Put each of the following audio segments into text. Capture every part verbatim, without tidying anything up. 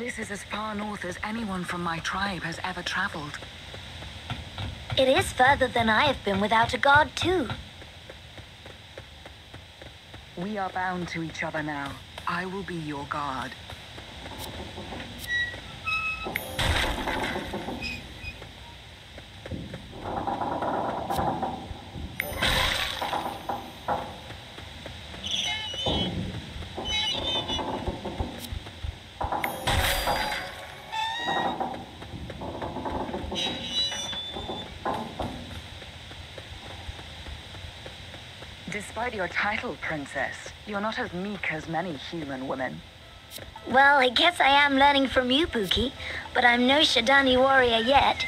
This is as far north as anyone from my tribe has ever traveled. It is further than I have been without a guard, too. We are bound to each other now. I will be your guard. Despite your title, Princess, you're not as meek as many human women. Well, I guess I am learning from you, Pookie, but I'm no Shadani warrior yet.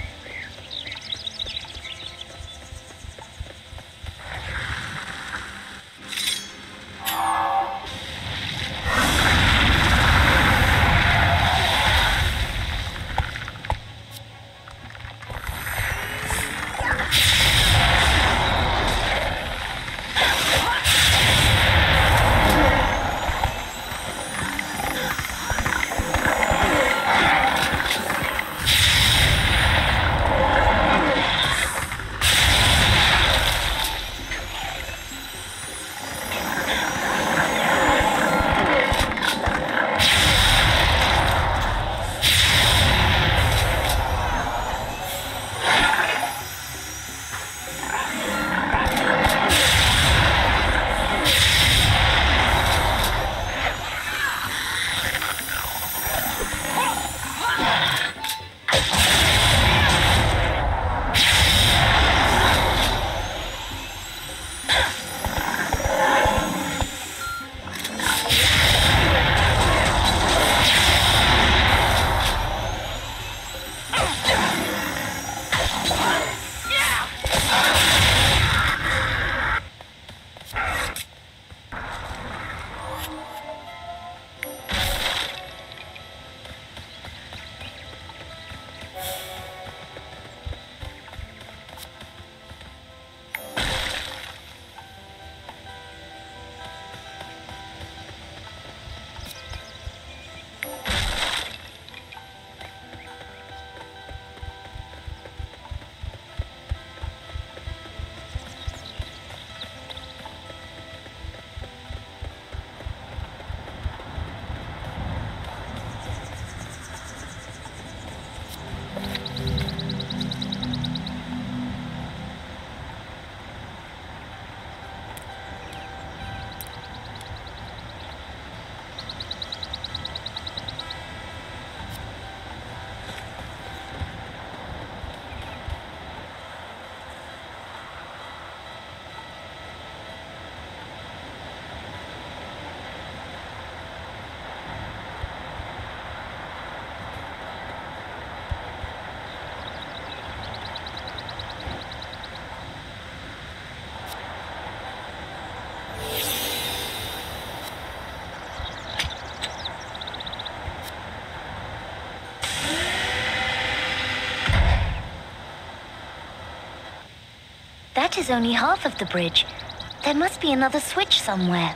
That is only half of the bridge. There must be another switch somewhere.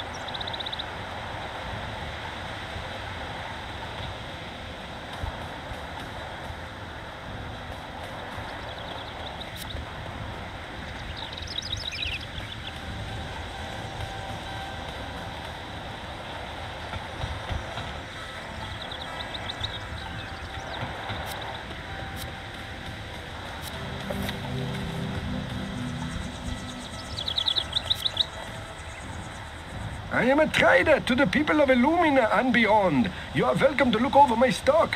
I am a trader to the people of Illumina and beyond. You are welcome to look over my stock.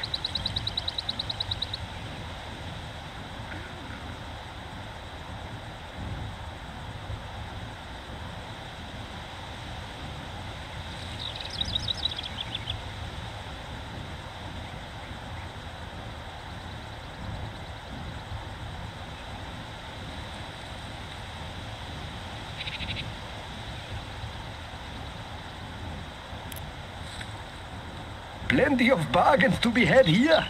Plenty of bargains to be had here.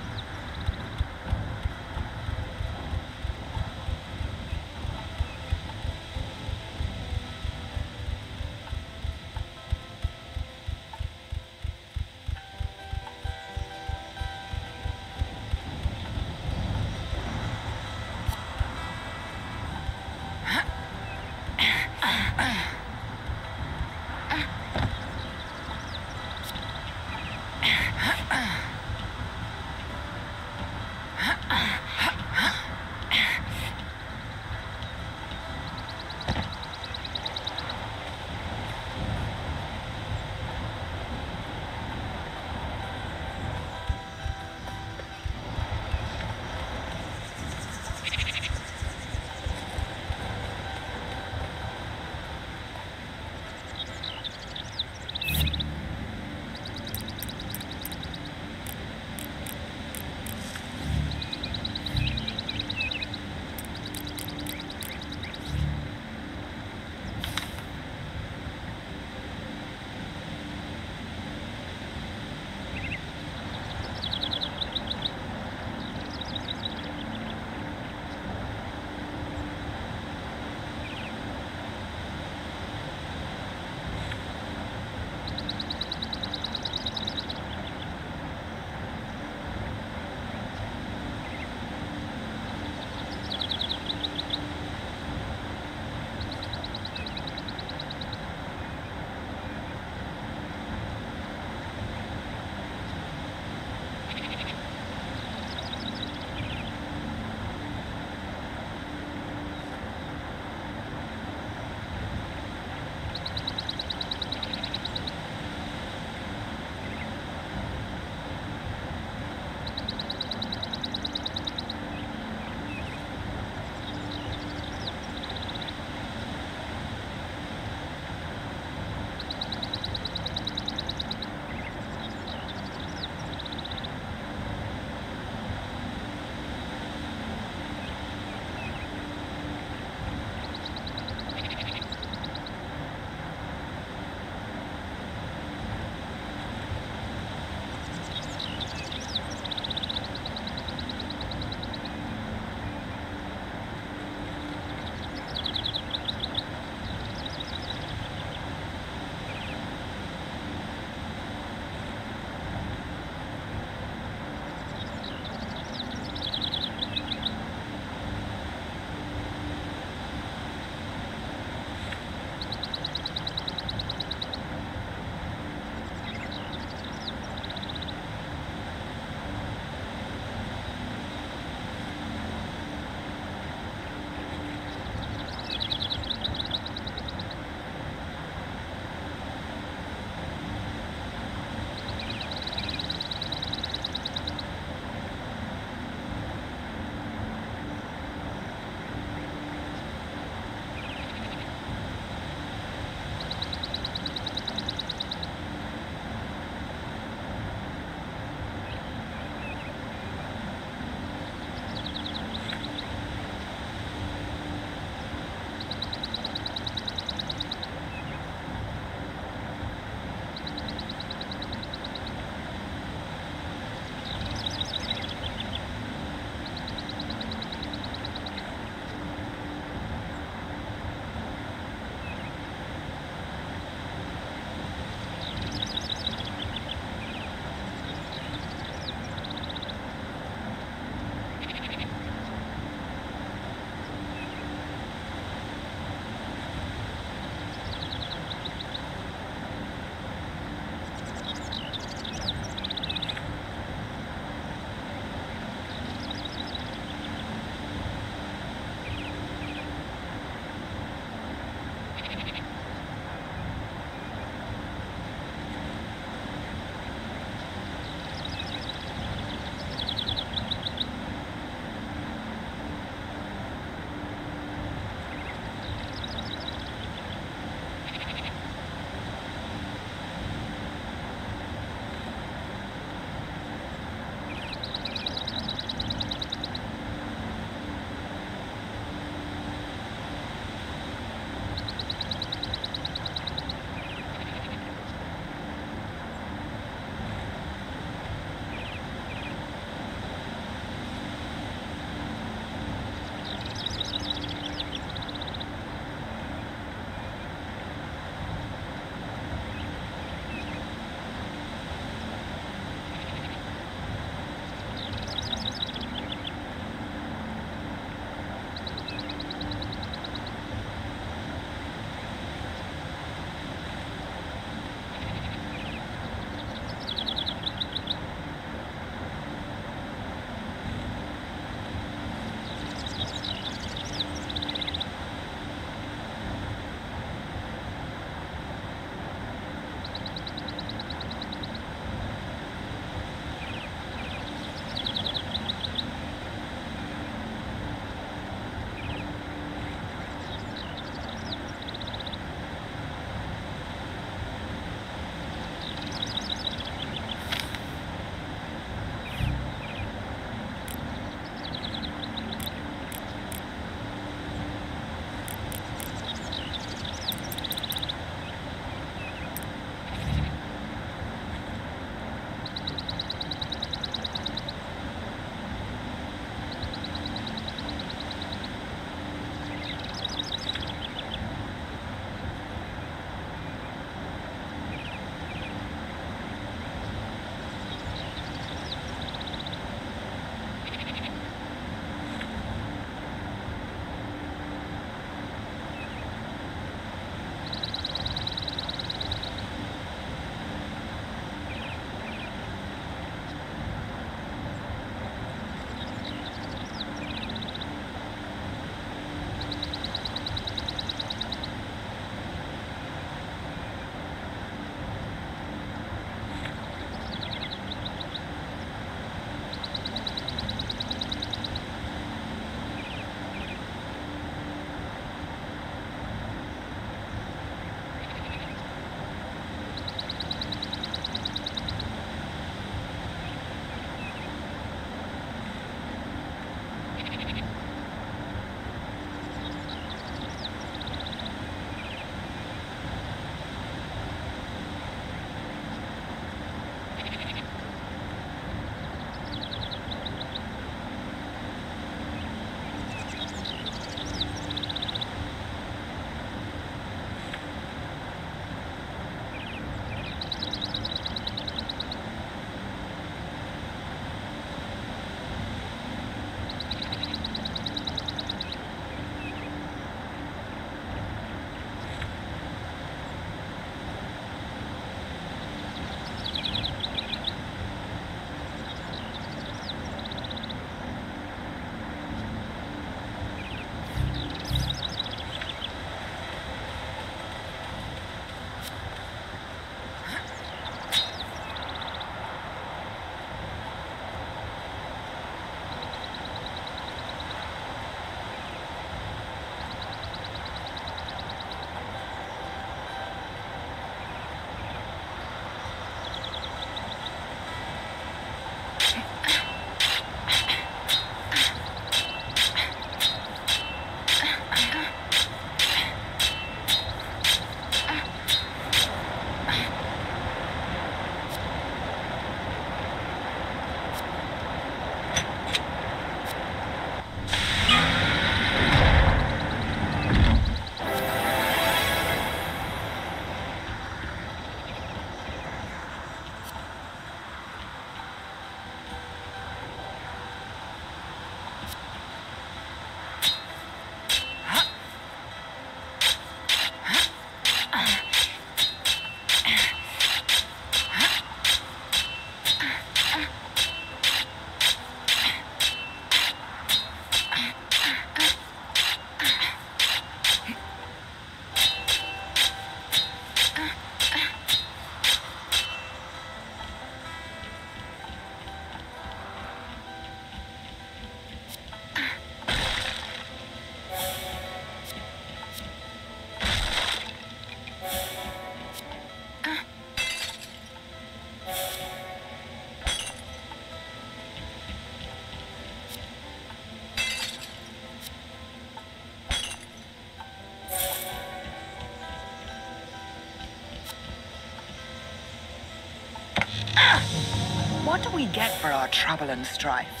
What do we get for our trouble and strife?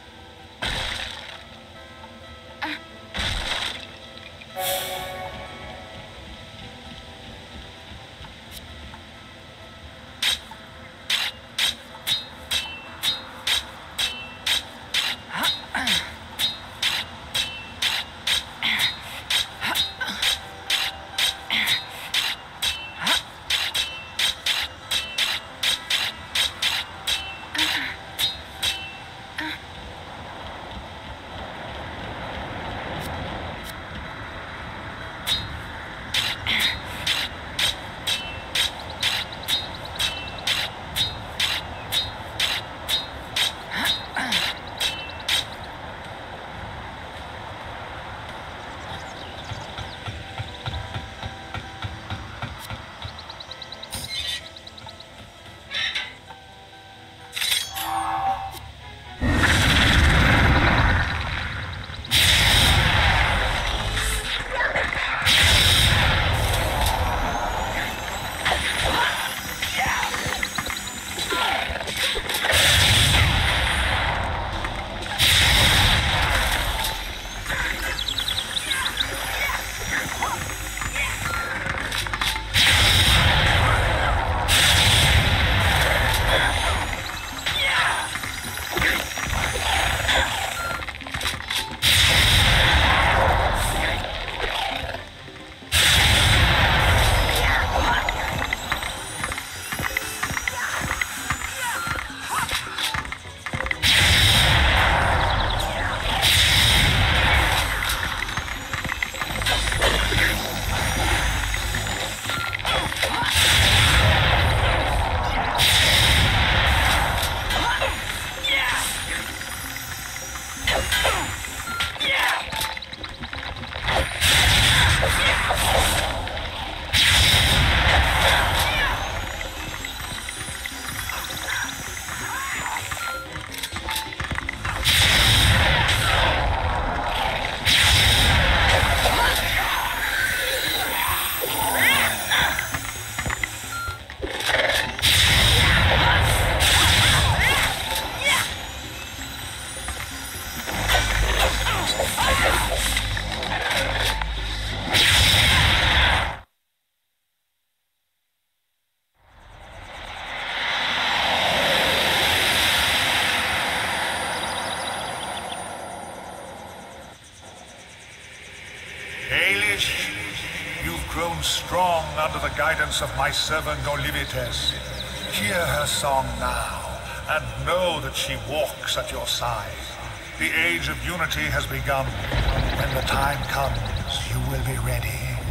Ailish, you've grown strong under the guidance of my servant Olivites. Hear her song now, and know that she walks at your side. The age of unity has begun. When the time comes, you will be ready.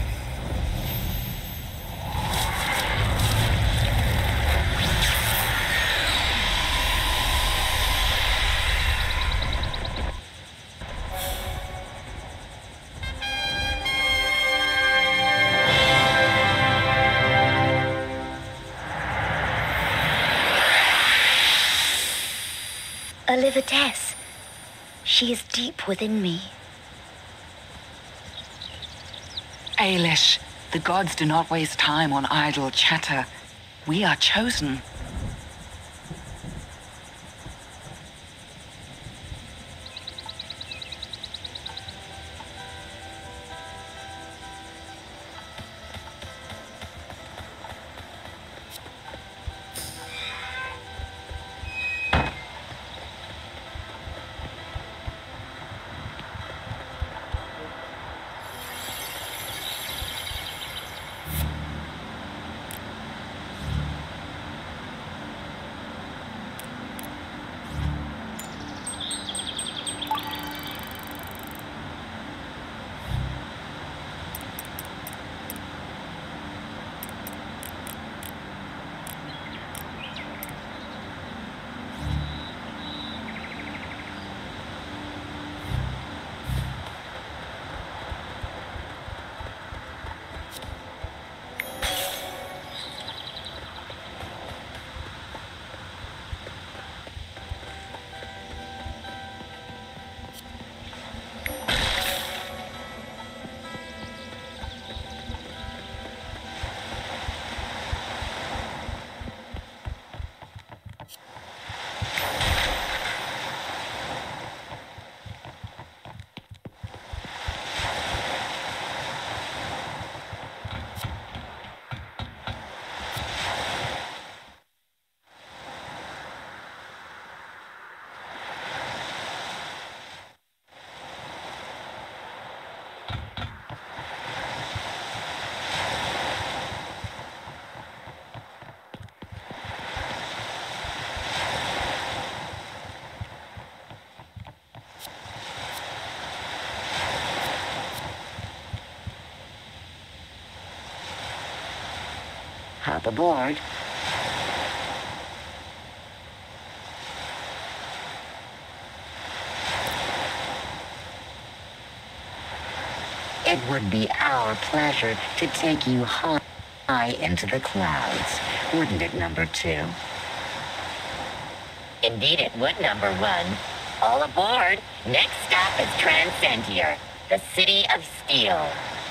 Olivites. She is deep within me. Ailish, the gods do not waste time on idle chatter. We are chosen. Hop aboard. It would be our pleasure to take you high into the clouds, wouldn't it, number two? Indeed it would, number one. All aboard. Next stop is Transcentia, the city of steel.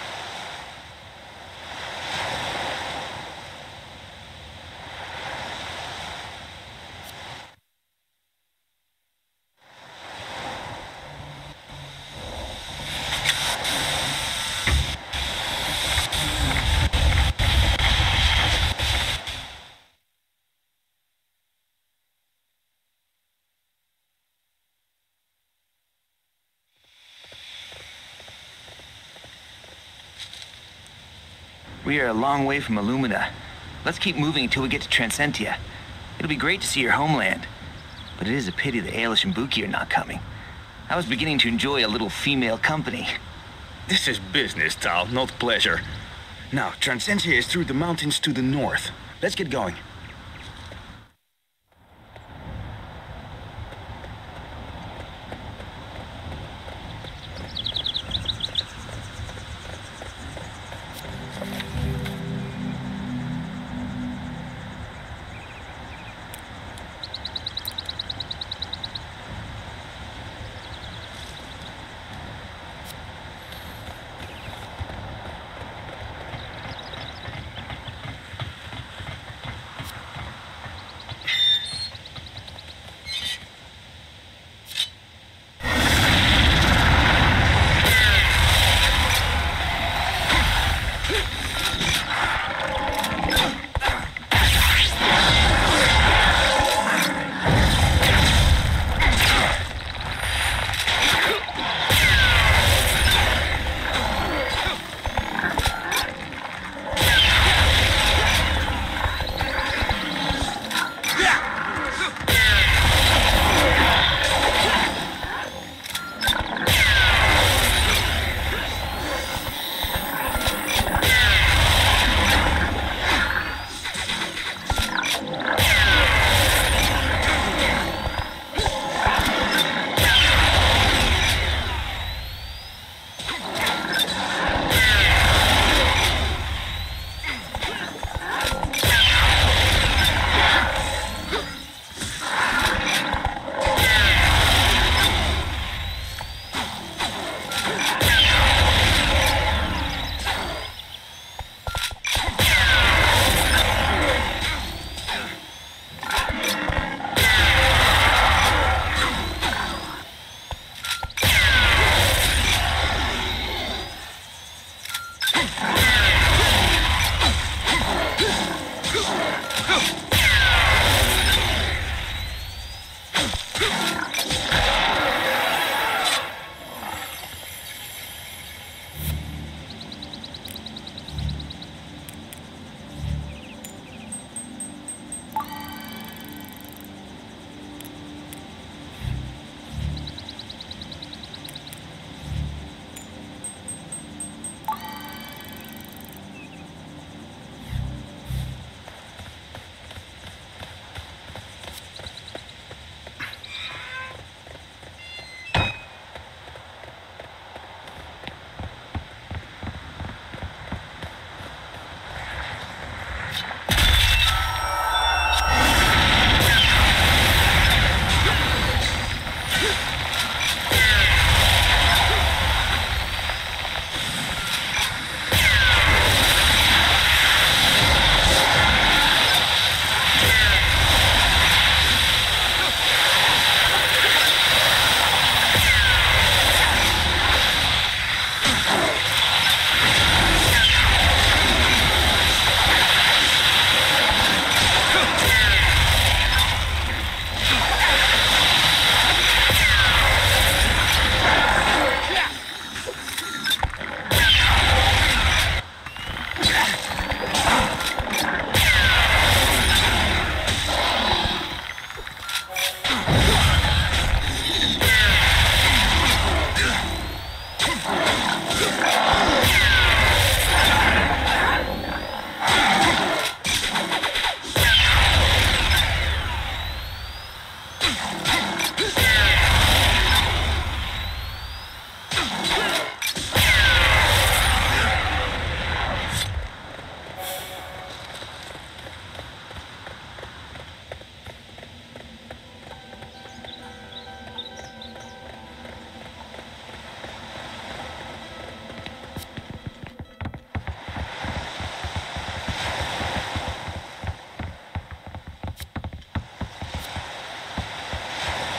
We are a long way from Illumina. Let's keep moving until we get to Transcentia. It'll be great to see your homeland. But it is a pity that Ailish and Buki are not coming. I was beginning to enjoy a little female company. This is business, Tal, not pleasure. Now, Transcentia is through the mountains to the north. Let's get going.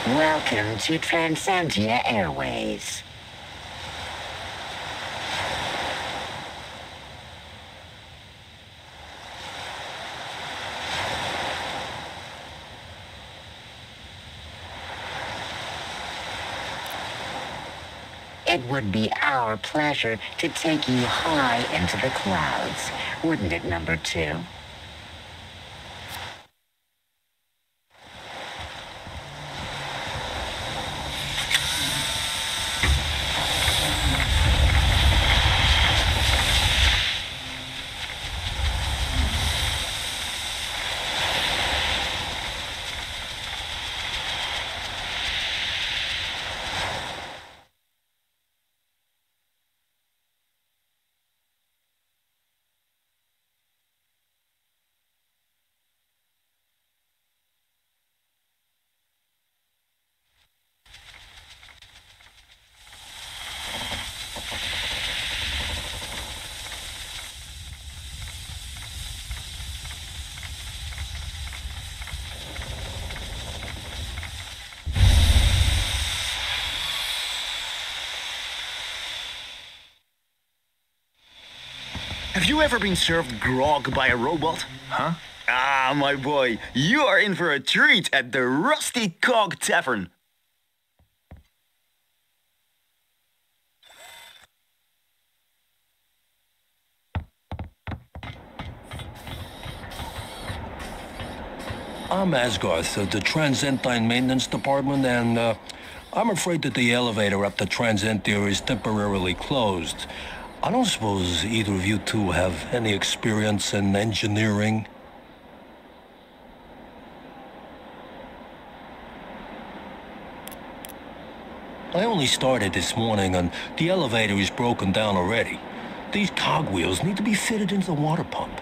Welcome to Transcentia Airways. It would be our pleasure to take you high into the clouds, wouldn't it, number two? Have you ever been served grog by a robot? Huh? Ah, my boy, you are in for a treat at the Rusty Cog Tavern. I'm Asgarth of the Transentine Maintenance Department, and uh, I'm afraid that the elevator up to Transentia is temporarily closed. I don't suppose either of you two have any experience in engineering? I only started this morning, and the elevator is broken down already. These cogwheels need to be fitted into the water pump.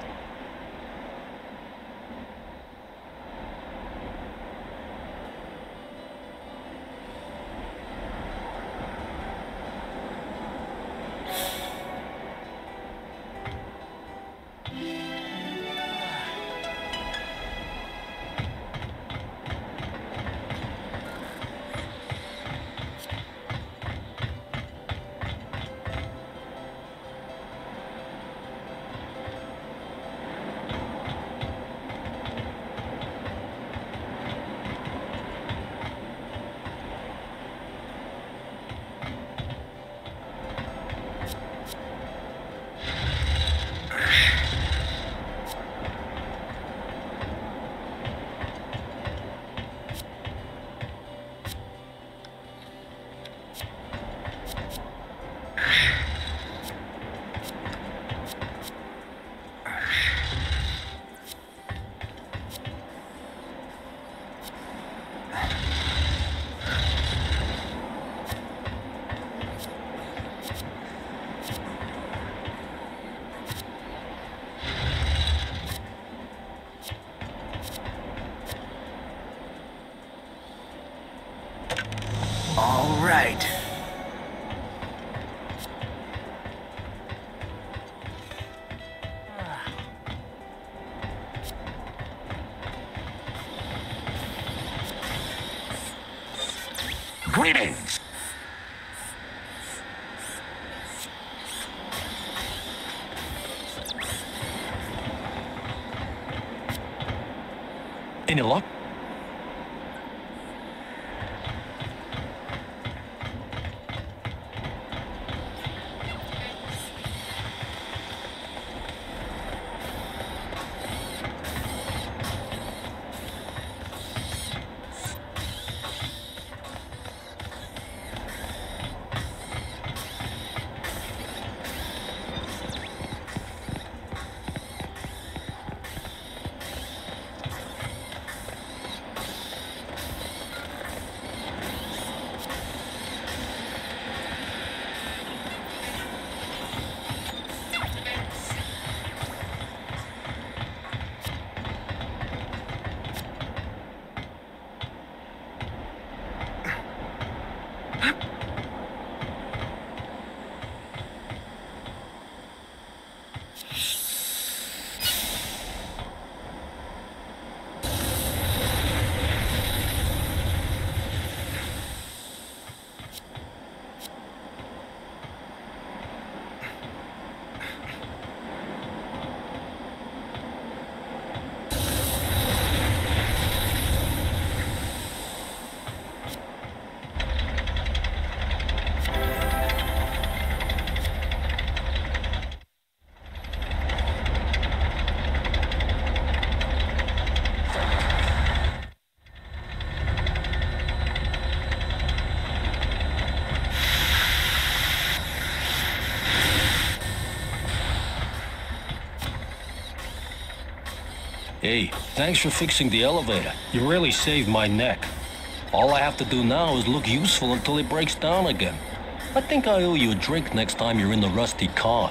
All right. Greetings! Any luck? Hey, thanks for fixing the elevator. You really saved my neck. All I have to do now is look useful until it breaks down again. I think I owe you a drink next time you're in the rusty cog.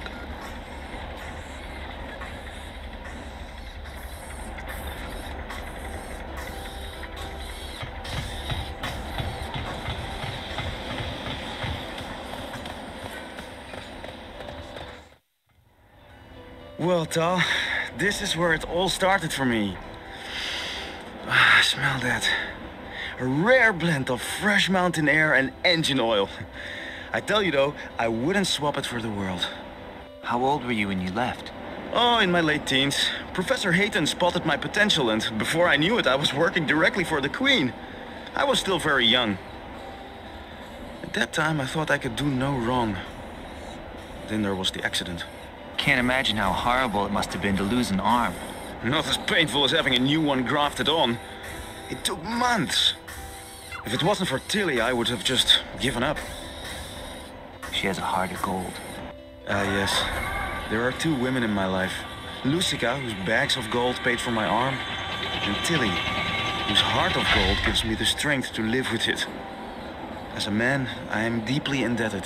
Well, Tal, this is where it all started for me. Ah, smell that. A rare blend of fresh mountain air and engine oil. I tell you though, I wouldn't swap it for the world. How old were you when you left? Oh, in my late teens. Professor Hayton spotted my potential, and before I knew it, I was working directly for the Queen. I was still very young. At that time, I thought I could do no wrong. Then there was the accident. Can't imagine how horrible it must have been to lose an arm. Not as painful as having a new one grafted on. It took months. If it wasn't for Tilly, I would have just given up. She has a heart of gold. Ah, yes. There are two women in my life. Lucica, whose bags of gold paid for my arm, and Tilly, whose heart of gold gives me the strength to live with it. As a man, I am deeply indebted.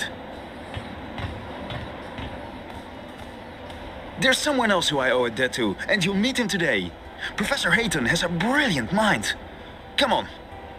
There's someone else who I owe a debt to, and you'll meet him today. Professor Hayton has a brilliant mind. Come on.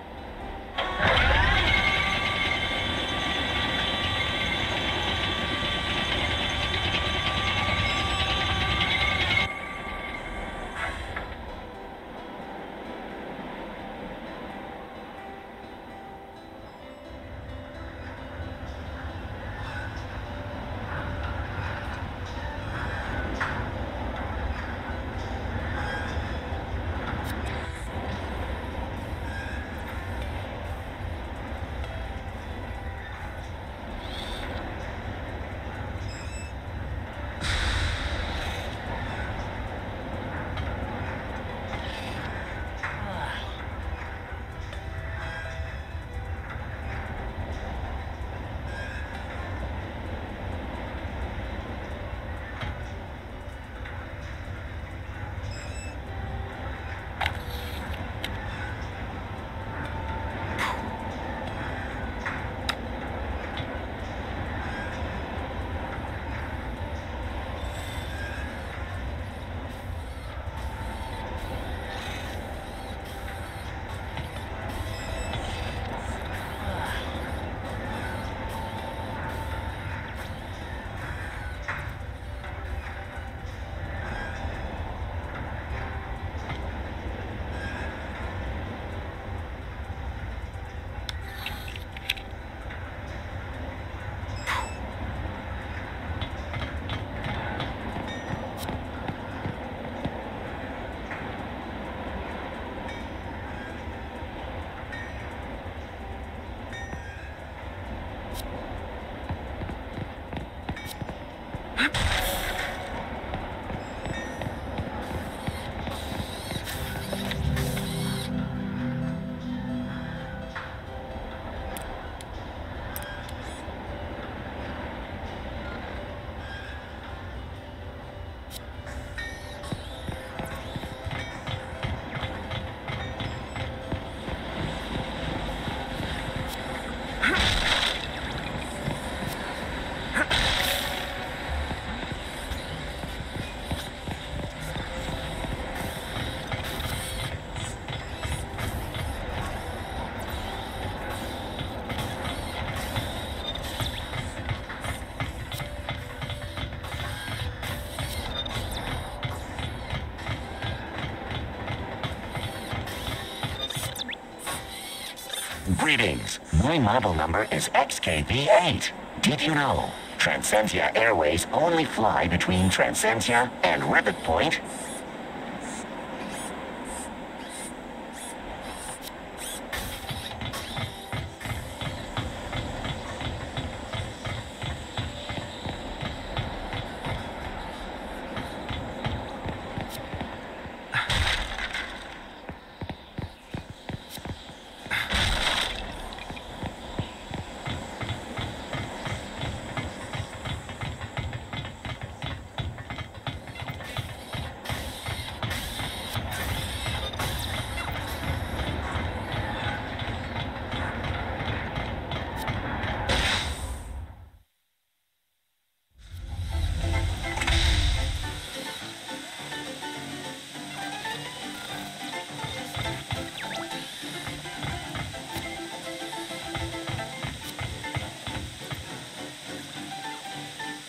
Greetings. My model number is X K V eight. Did you know? Transcentia Airways only fly between Transcentia and Rivet Point.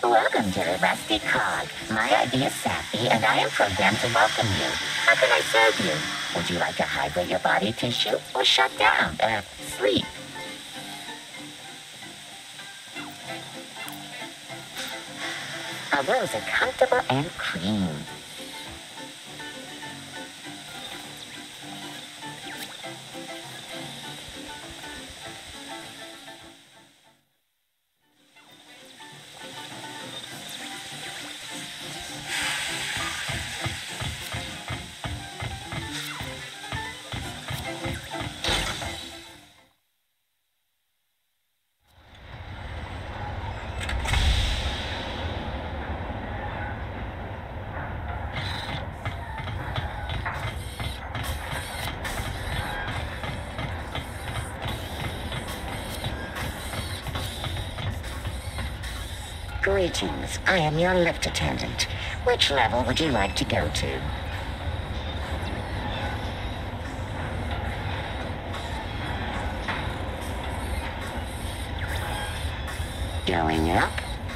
Welcome to the Rusty Cog. My I D is Sappy, and I am programmed to welcome you. How can I serve you? Would you like to hydrate your body tissue or shut down? Uh, sleep? Our rolls are comfortable and cream. Greetings, I am your lift attendant. Which level would you like to go to? Going up?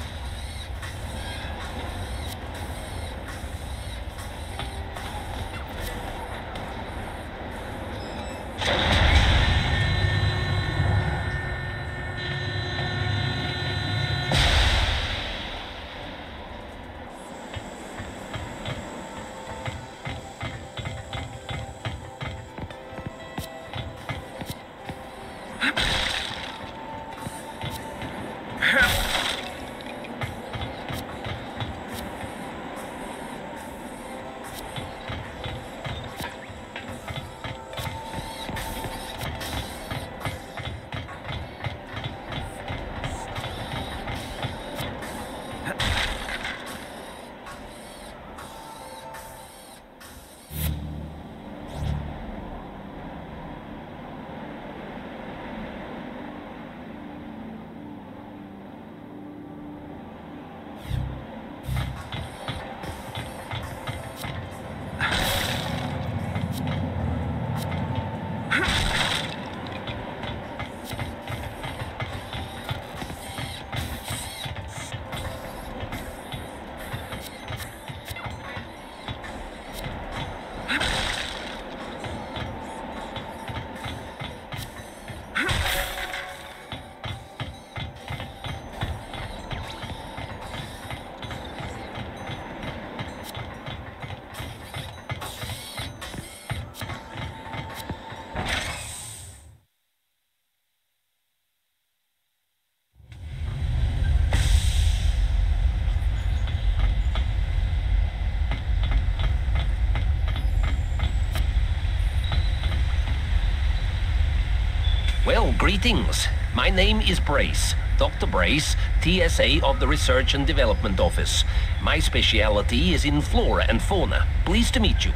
Well, greetings. My name is Brace, Doctor Brace, T S A of the Research and Development Office. My specialty is in flora and fauna. Pleased to meet you.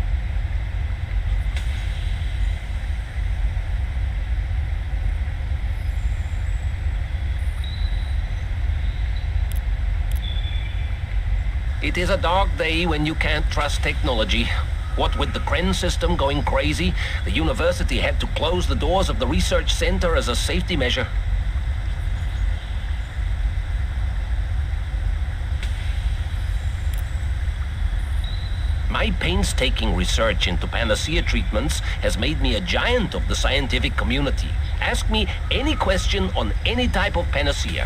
It is a dark day when you can't trust technology. What with the Kren system going crazy, the university had to close the doors of the research center as a safety measure. My painstaking research into panacea treatments has made me a giant of the scientific community. Ask me any question on any type of panacea.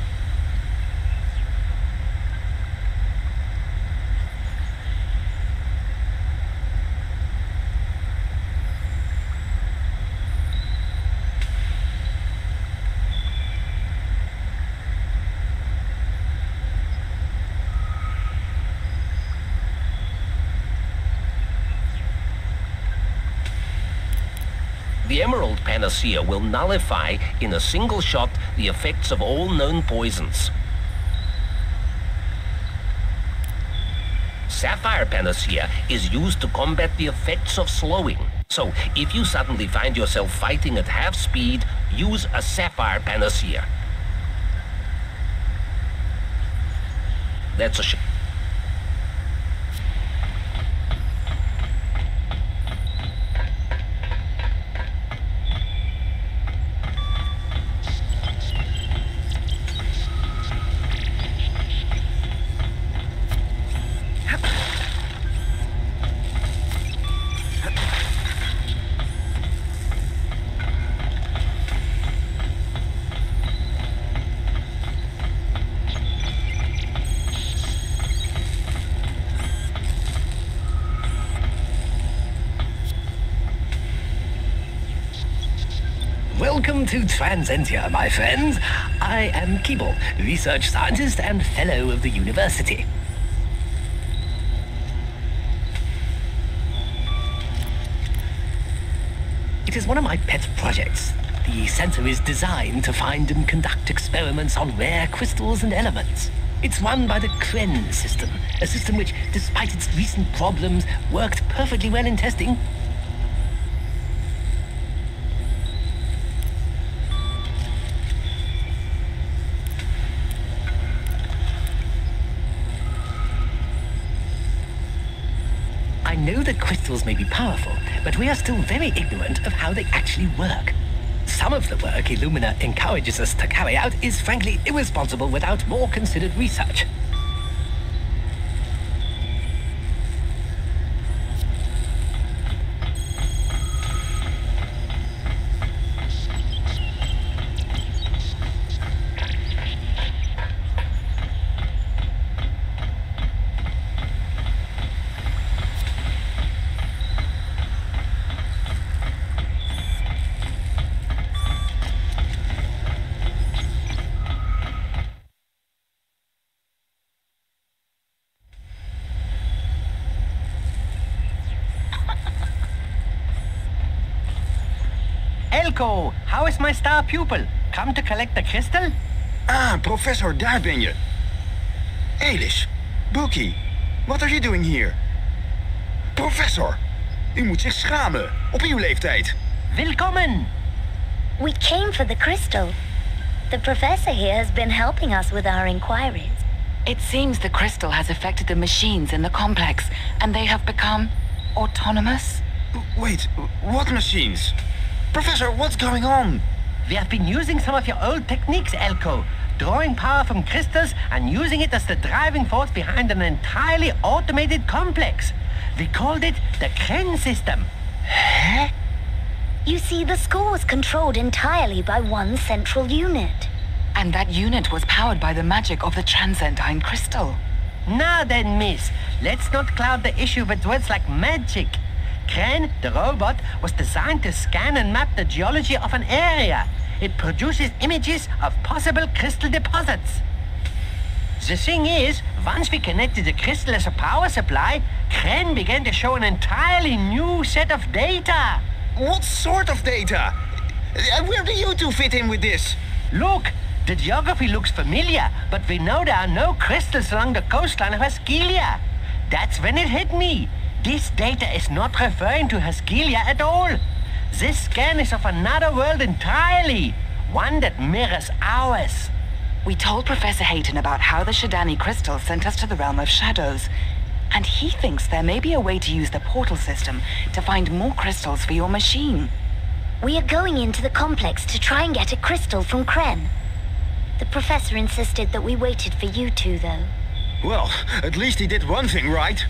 The Emerald Panacea will nullify in a single shot the effects of all known poisons. Sapphire Panacea is used to combat the effects of slowing. So, if you suddenly find yourself fighting at half speed, use a Sapphire Panacea. That's a sh- Welcome to Transentia, my friends. I am Keeble, research scientist and fellow of the university. It is one of my pet projects. The sensor is designed to find and conduct experiments on rare crystals and elements. It's run by the Kren system, a system which, despite its recent problems, worked perfectly well in testing. I know that crystals may be powerful, but we are still very ignorant of how they actually work. Some of the work Illumina encourages us to carry out is frankly irresponsible without more considered research. Elko, how is my star pupil? Come to collect the crystal? Ah, professor, daar ben je. Elish, Bookie, what are you doing here? Professor, u moet zich schamen, op uw leeftijd. Willkommen! We came for the crystal. The professor here has been helping us with our inquiries. It seems the crystal has affected the machines in the complex, and they have become autonomous. Wait, what machines? Professor, what's going on? We have been using some of your old techniques, Elko. Drawing power from crystals and using it as the driving force behind an entirely automated complex. We called it the Kren system. Huh? You see, the school was controlled entirely by one central unit. And that unit was powered by the magic of the transcendine crystal. Now then, miss, let's not cloud the issue with words like magic. Kren, the robot, was designed to scan and map the geology of an area. It produces images of possible crystal deposits. The thing is, once we connected the crystal as a power supply, Kren began to show an entirely new set of data. What sort of data? Where do you two fit in with this? Look, the geography looks familiar, but we know there are no crystals along the coastline of Haskelia. That's when it hit me. This data is not referring to Haskelia at all. This scan is of another world entirely, one that mirrors ours. We told Professor Hayton about how the Shadani crystal sent us to the realm of shadows, and he thinks there may be a way to use the portal system to find more crystals for your machine. We are going into the complex to try and get a crystal from Kren. The professor insisted that we waited for you two, though. Well, at least he did one thing right.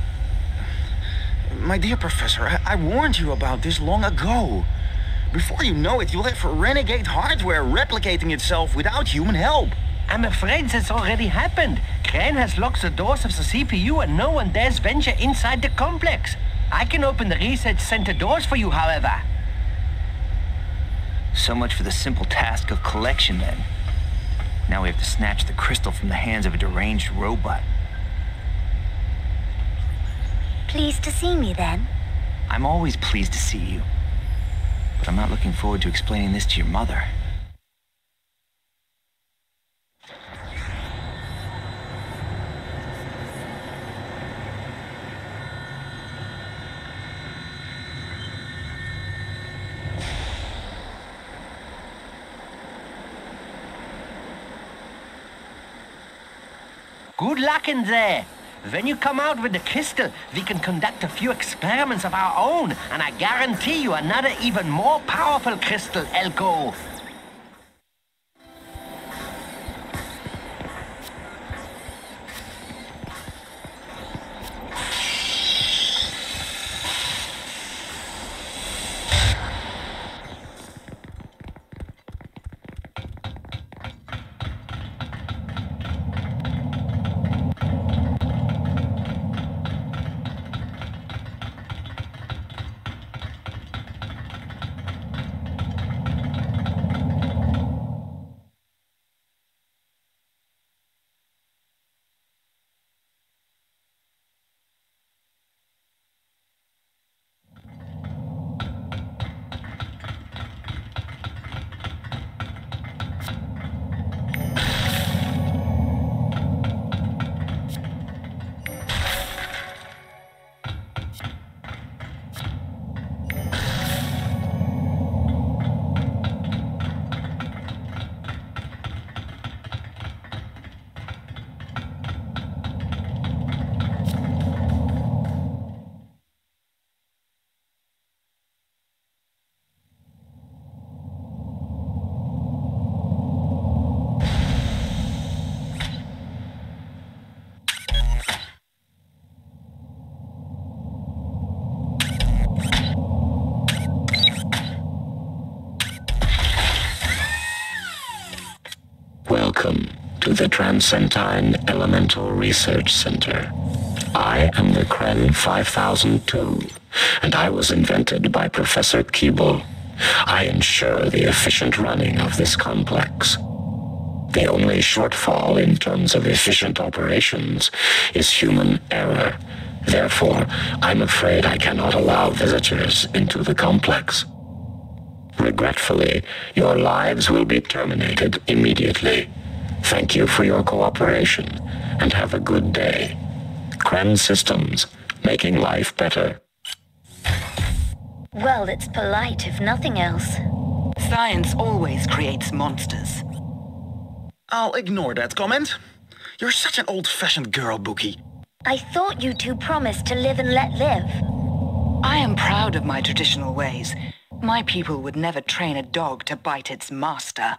My dear Professor, I, I warned you about this long ago. Before you know it, you'll have renegade hardware replicating itself without human help. I'm afraid that's already happened. Kren has locked the doors of the C P U and no one dares venture inside the complex. I can open the research center doors for you, however. So much for the simple task of collection, then. Now we have to snatch the crystal from the hands of a deranged robot. Pleased to see me, then? I'm always pleased to see you. But I'm not looking forward to explaining this to your mother. Good luck in there. When you come out with the crystal, we can conduct a few experiments of our own, and I guarantee you another even more powerful crystal, Elko. to the Transcendine Elemental Research Center. I am the Kren five thousand two, and I was invented by Professor Keeble. I ensure the efficient running of this complex. The only shortfall in terms of efficient operations is human error. Therefore, I'm afraid I cannot allow visitors into the complex. Regretfully, your lives will be terminated immediately. Thank you for your cooperation, and have a good day. Kren Systems, making life better. Well, it's polite, if nothing else. Science always creates monsters. I'll ignore that comment. You're such an old-fashioned girl, Bookie. I thought you two promised to live and let live. I am proud of my traditional ways. My people would never train a dog to bite its master.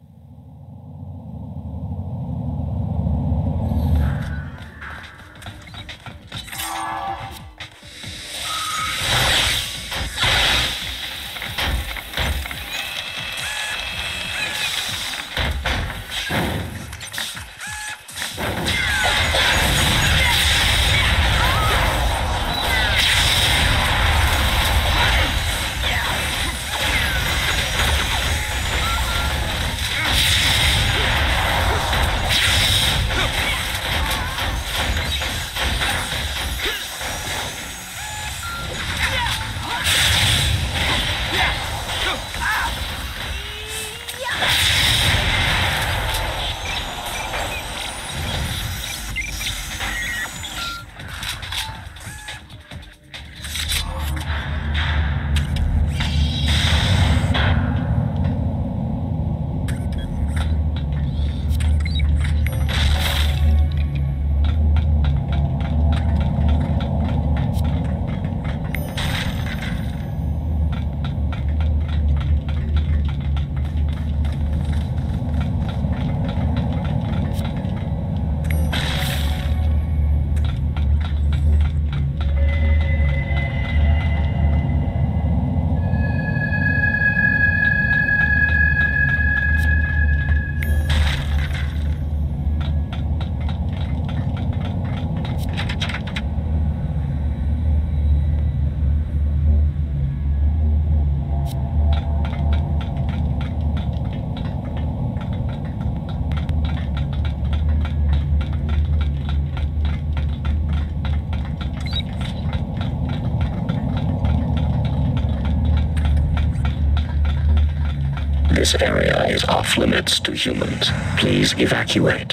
This area is off limits to humans. Please evacuate.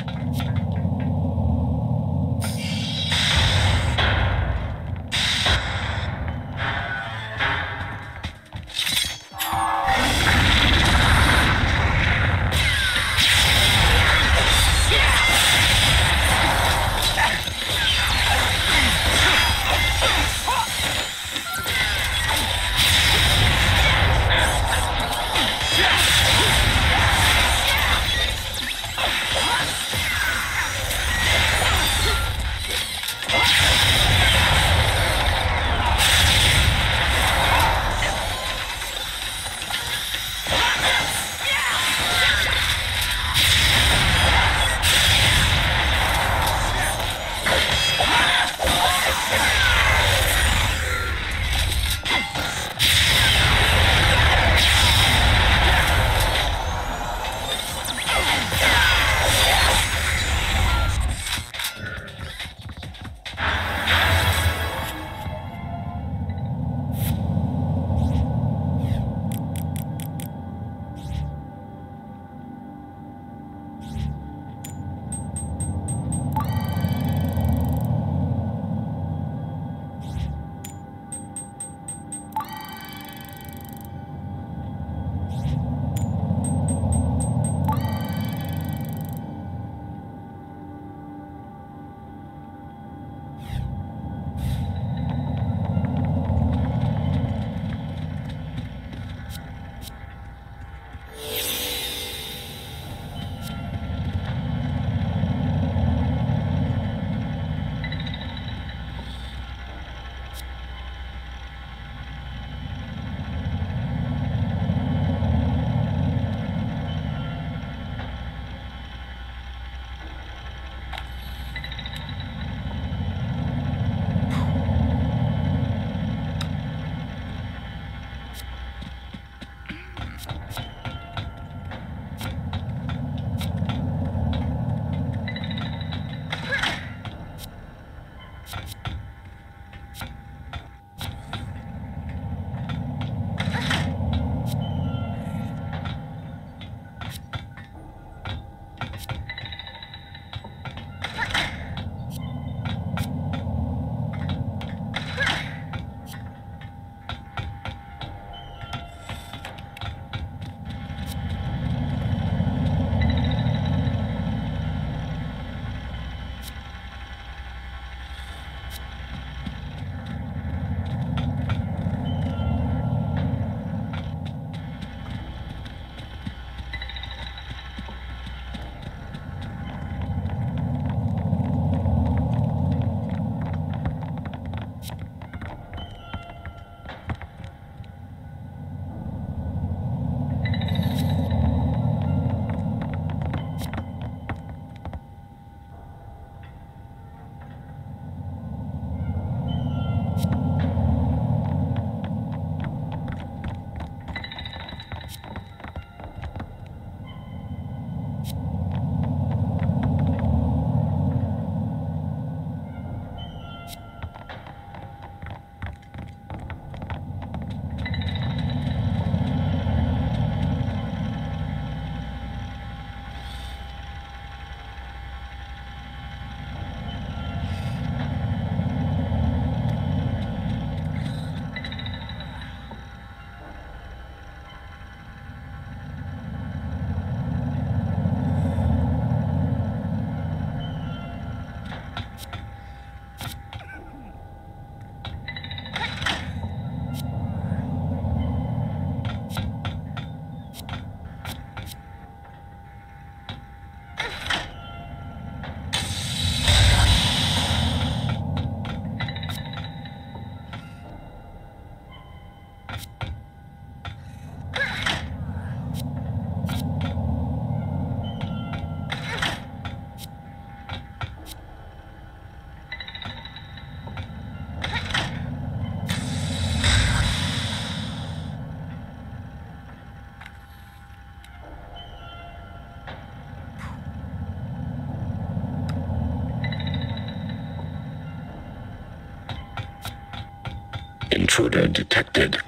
Intruder detected.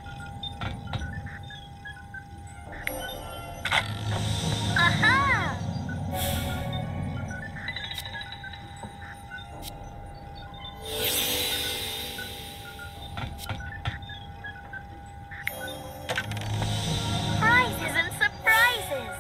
Prizes and surprises!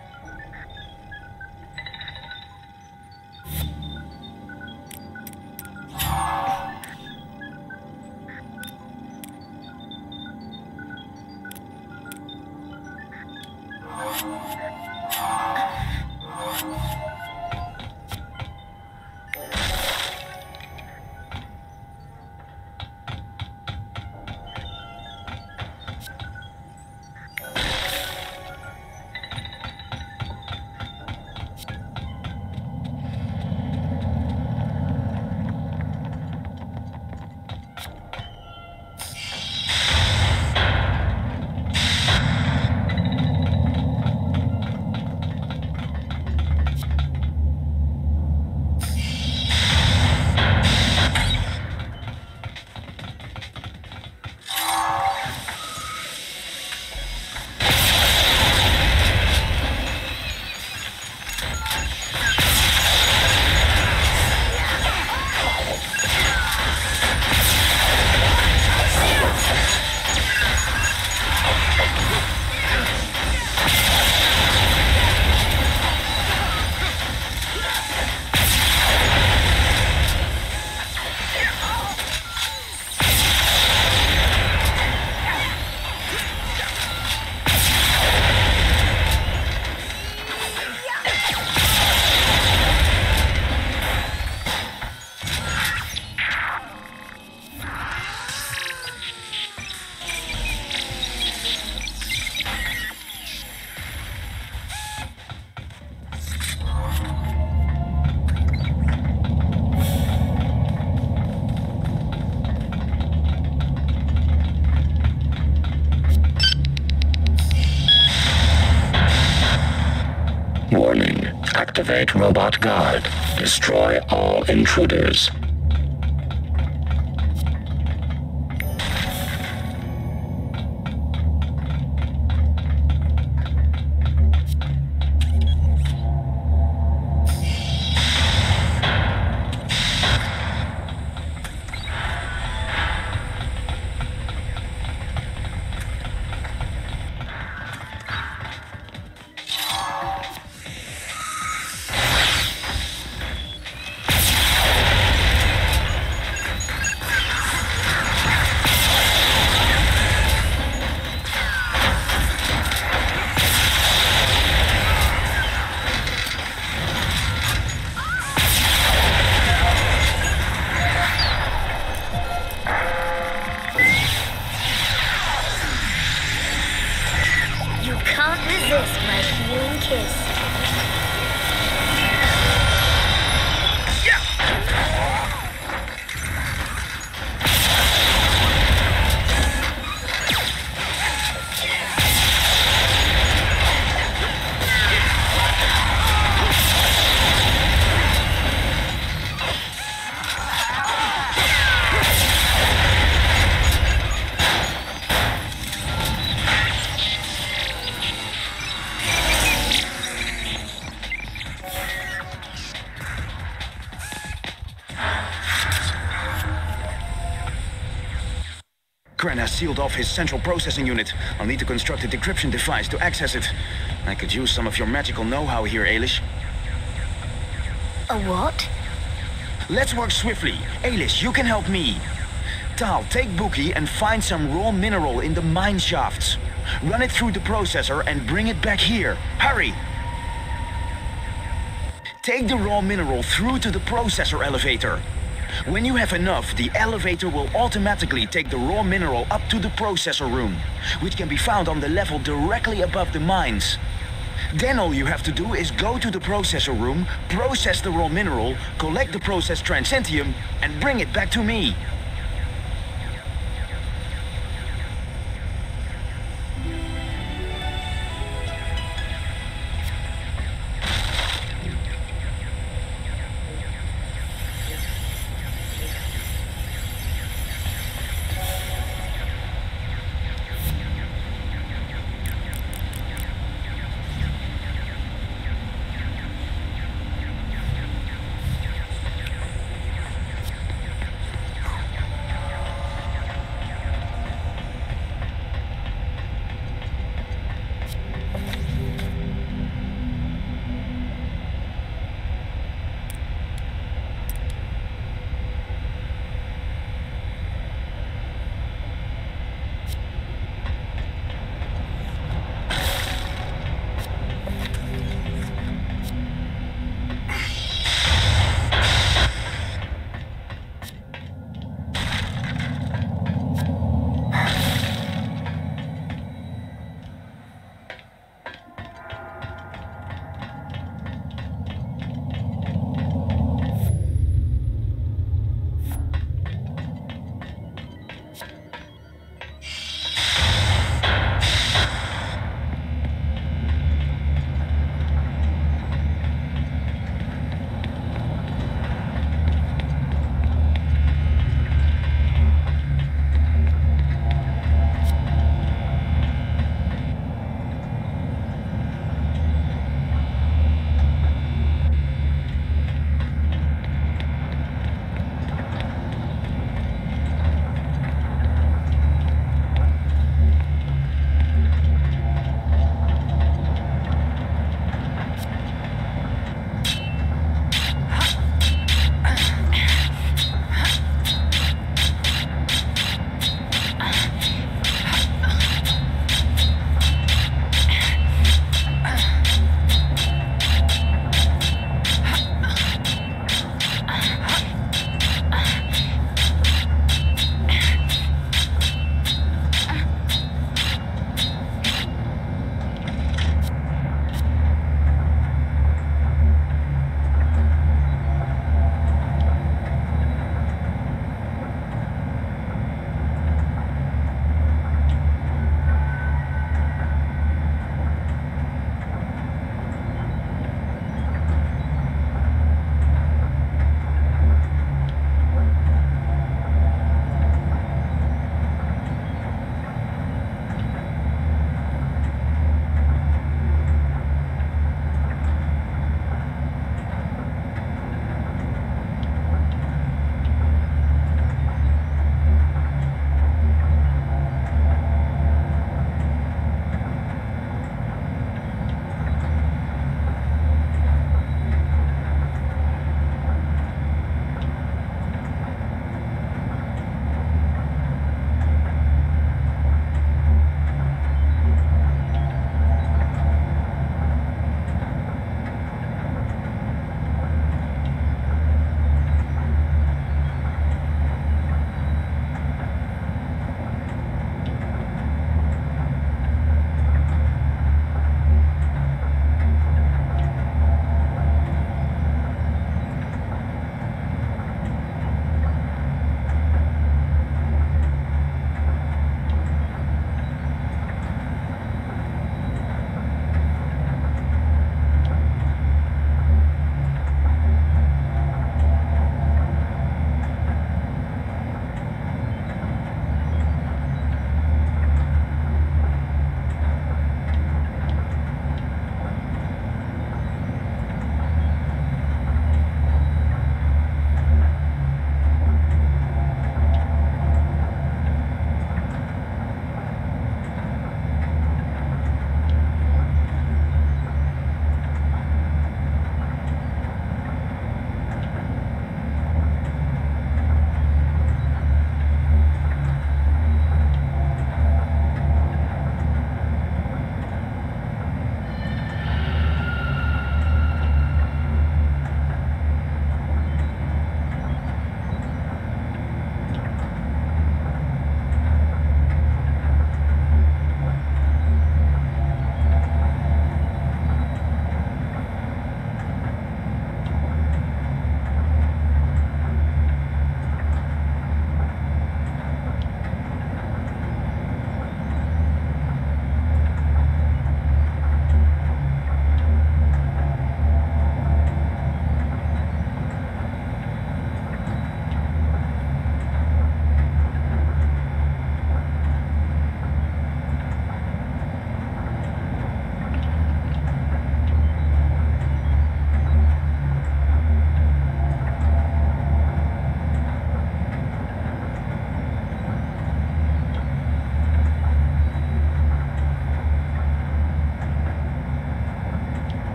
Warning. Activate Robot Guard. Destroy all intruders. Resist my healing kiss. Kren has sealed off his central processing unit. I'll need to construct a decryption device to access it. I could use some of your magical know-how here, Ailish. A what? Let's work swiftly. Ailish, you can help me. Tal, take Buki and find some raw mineral in the mine shafts. Run it through the processor and bring it back here. Hurry! Take the raw mineral through to the processor elevator. When you have enough, the elevator will automatically take the raw mineral up to the processor room, which can be found on the level directly above the mines. Then all you have to do is go to the processor room, process the raw mineral, collect the processed transcentium, and bring it back to me.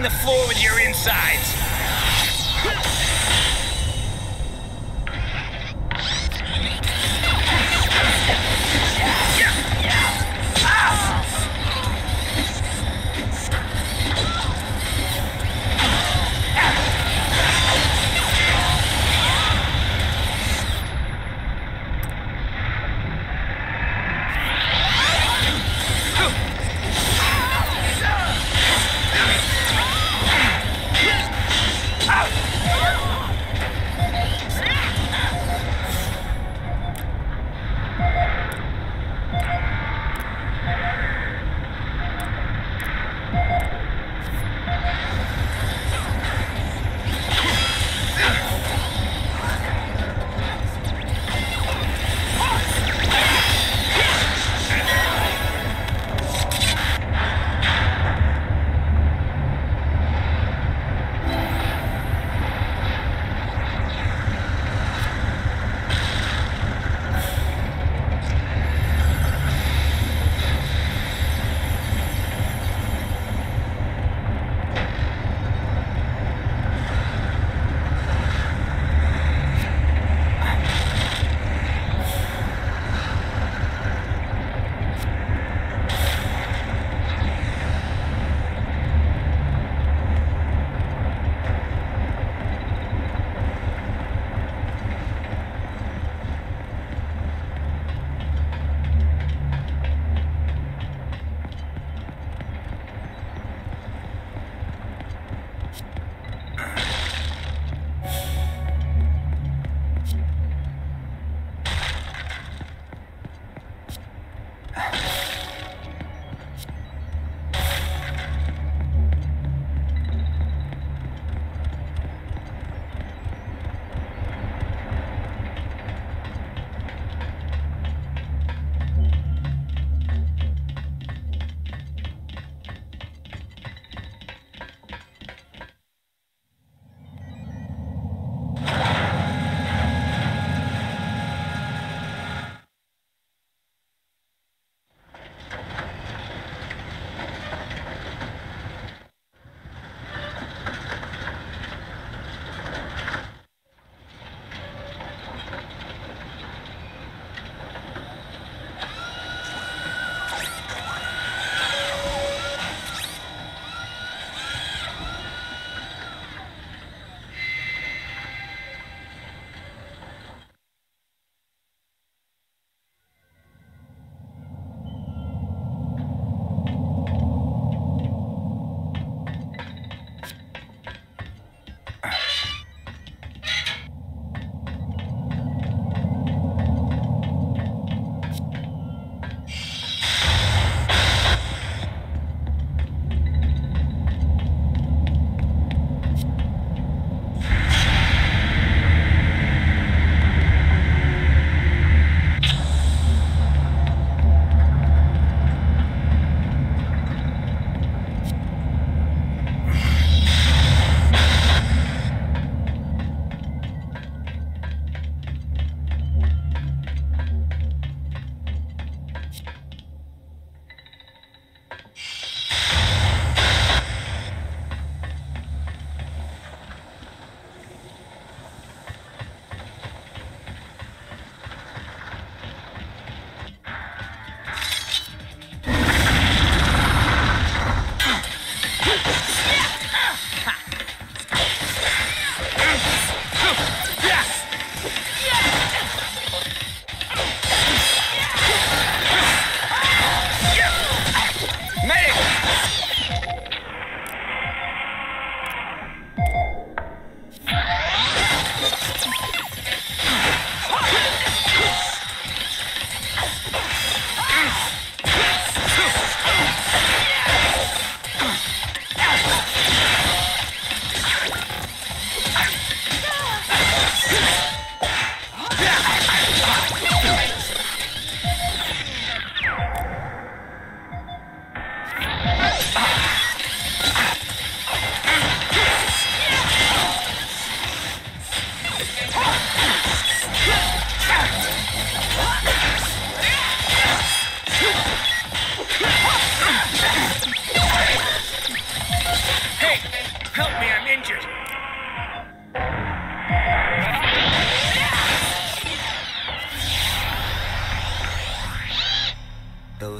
the floor with your insides.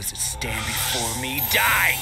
those that stand before me die!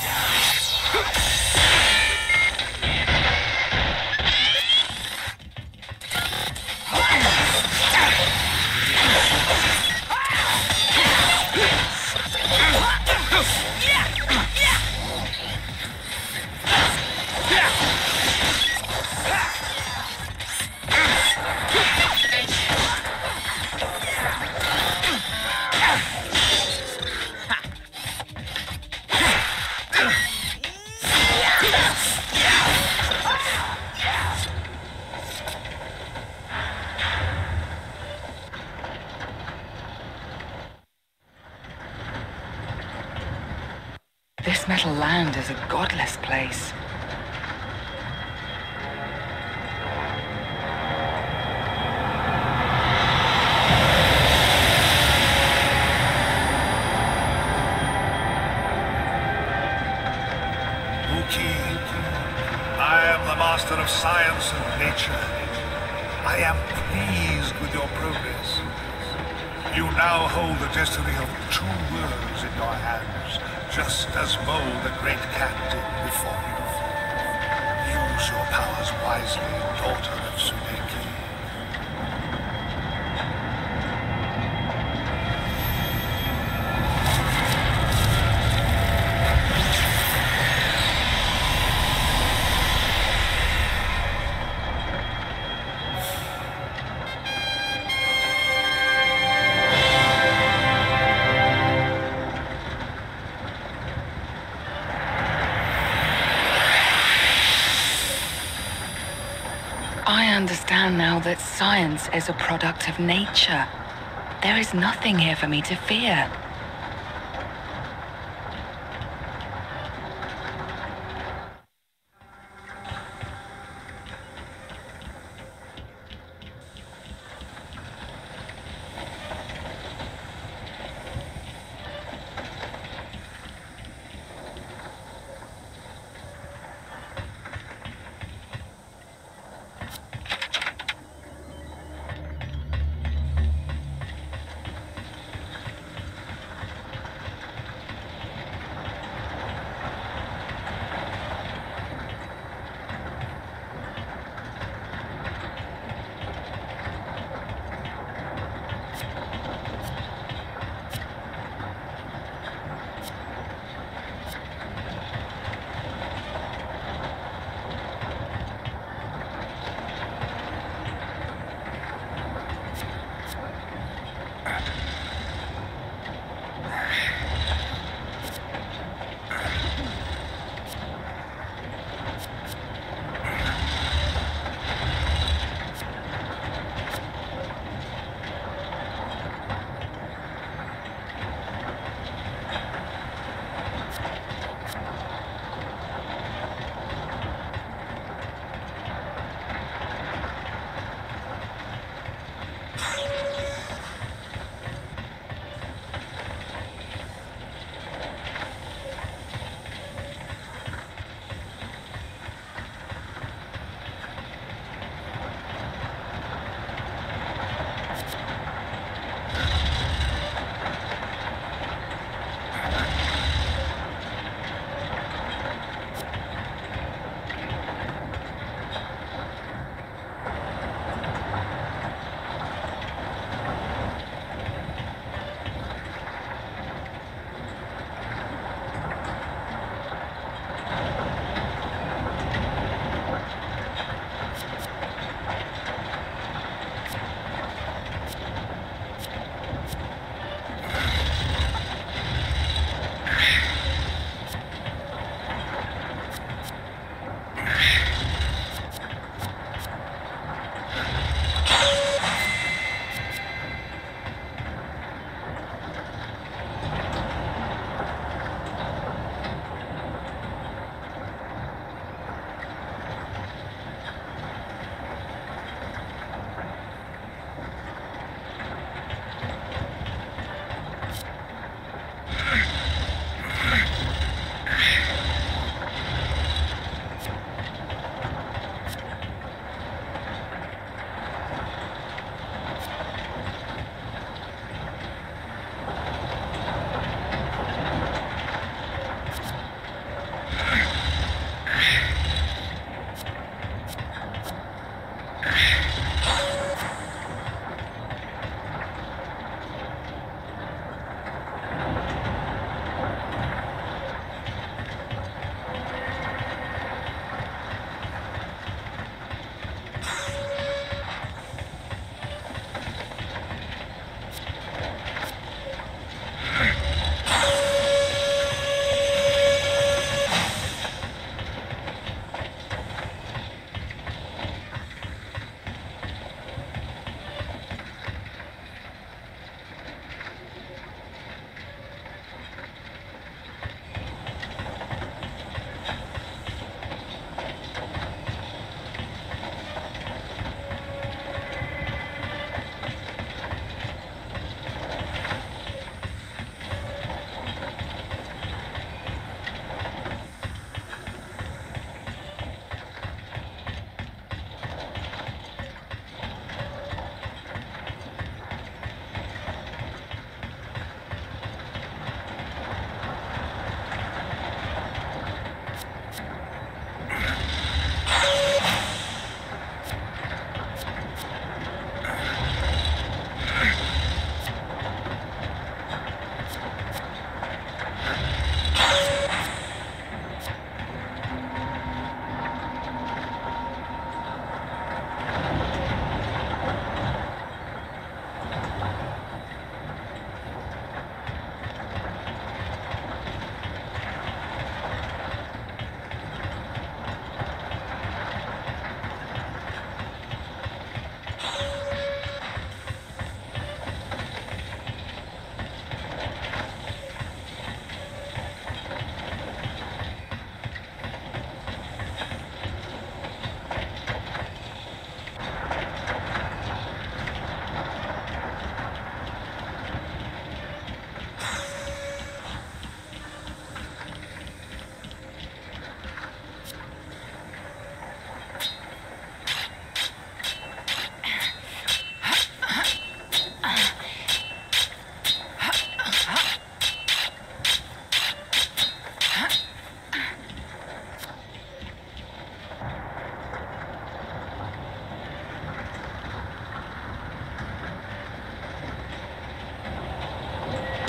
This metal land is a godless place. Wookiee, I am the master of science and nature. I am pleased with your progress. You now hold the destiny of two worlds in your hands, just as Mo the Great Cat did before you. Use your powers wisely, daughter of Tsuneki. I understand now that science is a product of nature. There is nothing here for me to fear.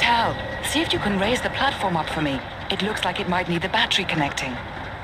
Cal, see if you can raise the platform up for me. It looks like it might need the battery connecting.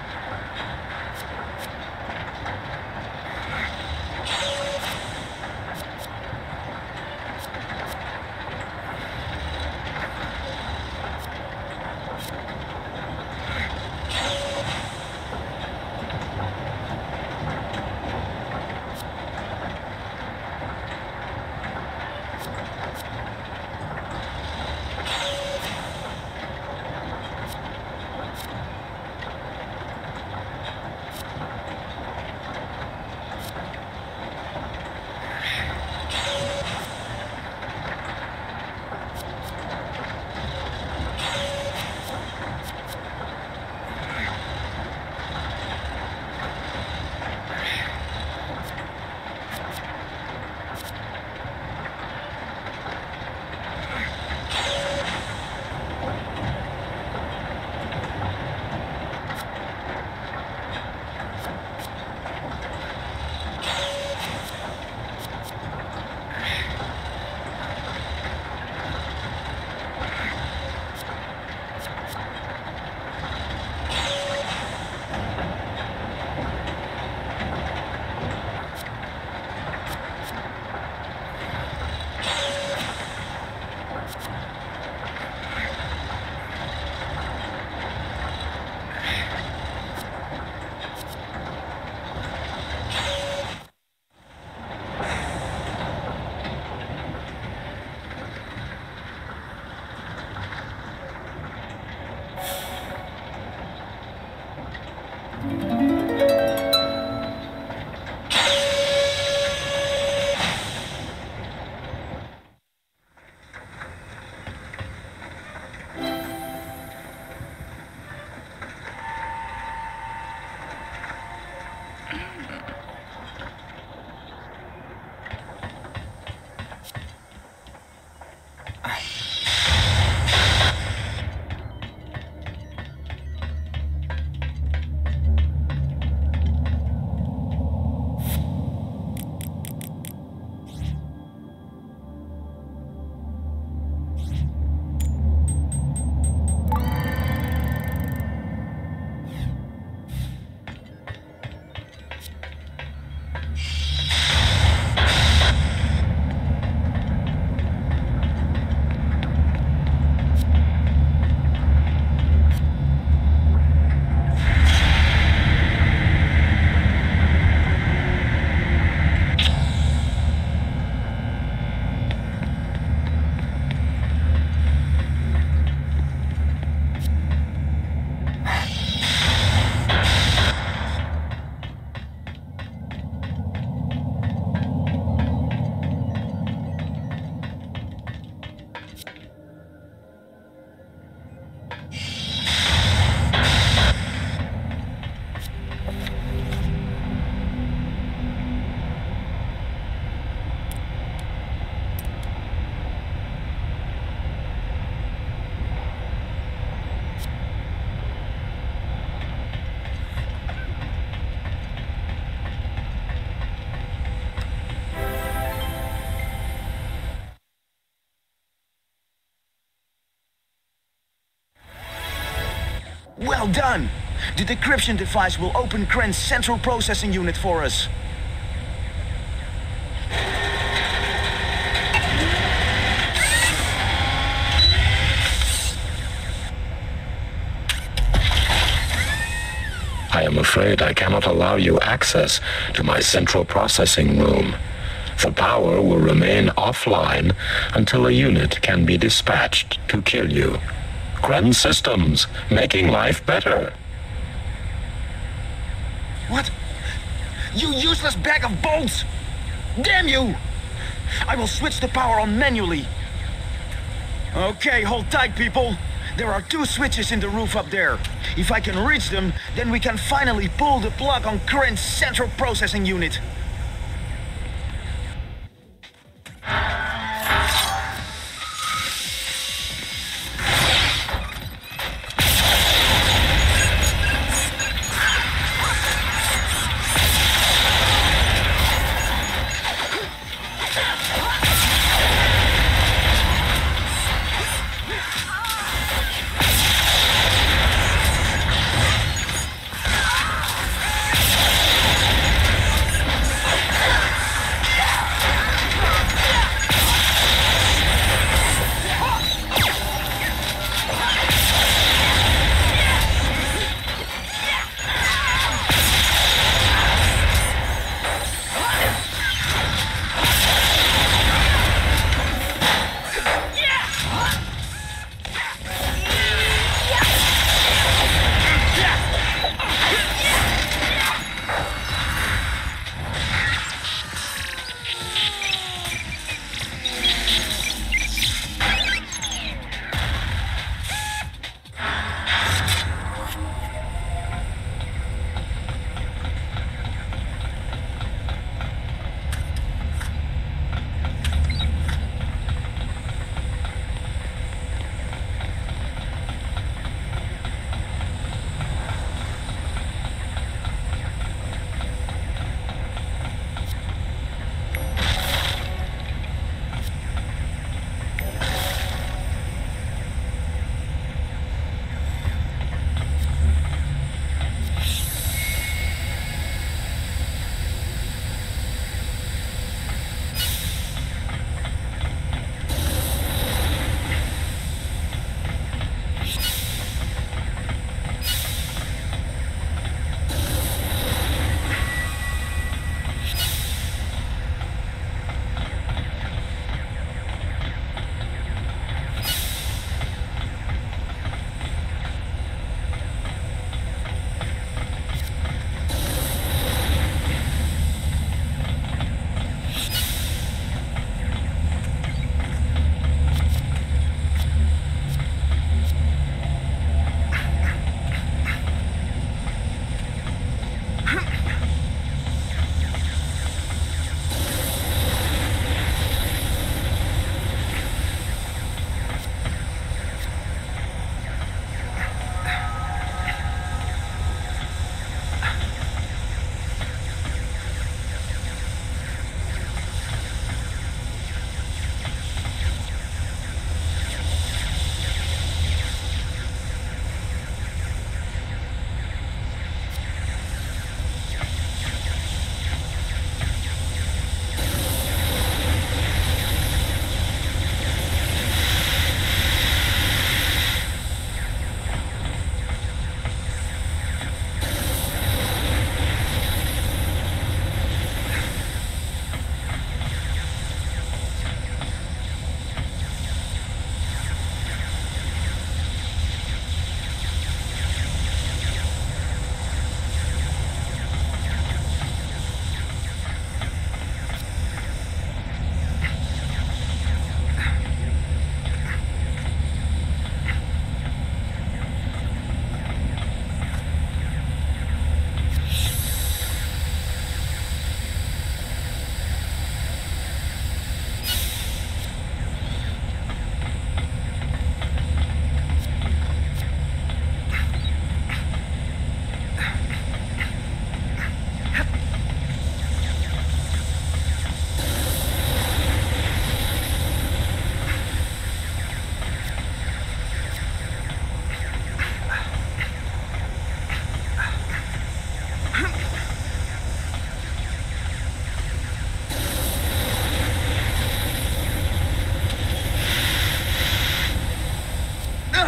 Well done! The decryption device will open Kren's central processing unit for us. I am afraid I cannot allow you access to my central processing room. The power will remain offline until a unit can be dispatched to kill you. Kren Systems, making life better. What? You useless bag of bolts! Damn you! I will switch the power on manually. Okay, hold tight, people. There are two switches in the roof up there. If I can reach them, then we can finally pull the plug on Kren's central processing unit.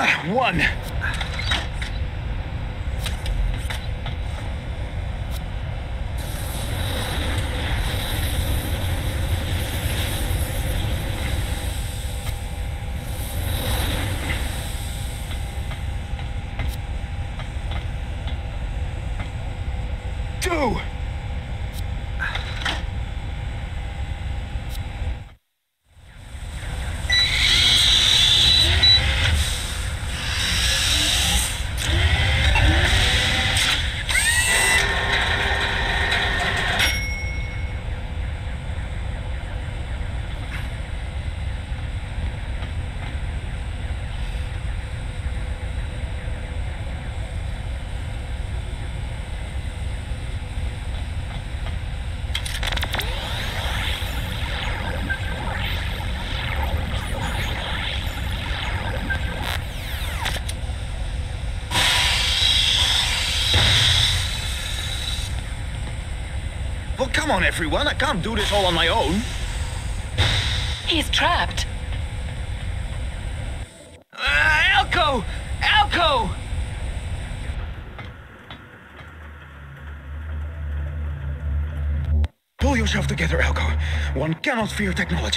Ah, one. Two. Well, come on, everyone. I can't do this all on my own. He's trapped. Uh, Elko! Elko! Pull yourself together, Elko. One cannot fear technology.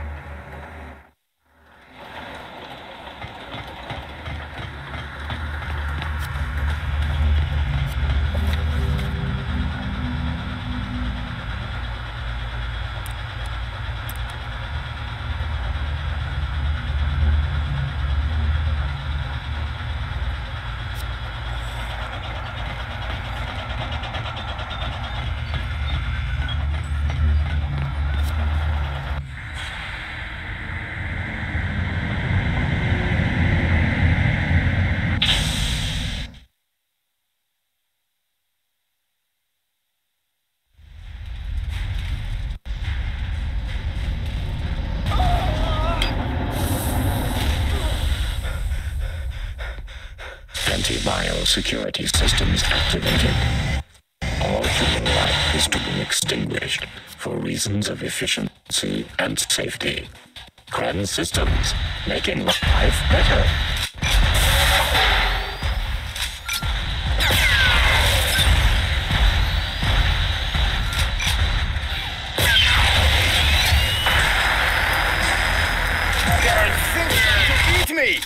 Anti-biosecurity systems activated. All human life is to be extinguished for reasons of efficiency and safety. Kren Systems, making life better. They're thinking to eat me!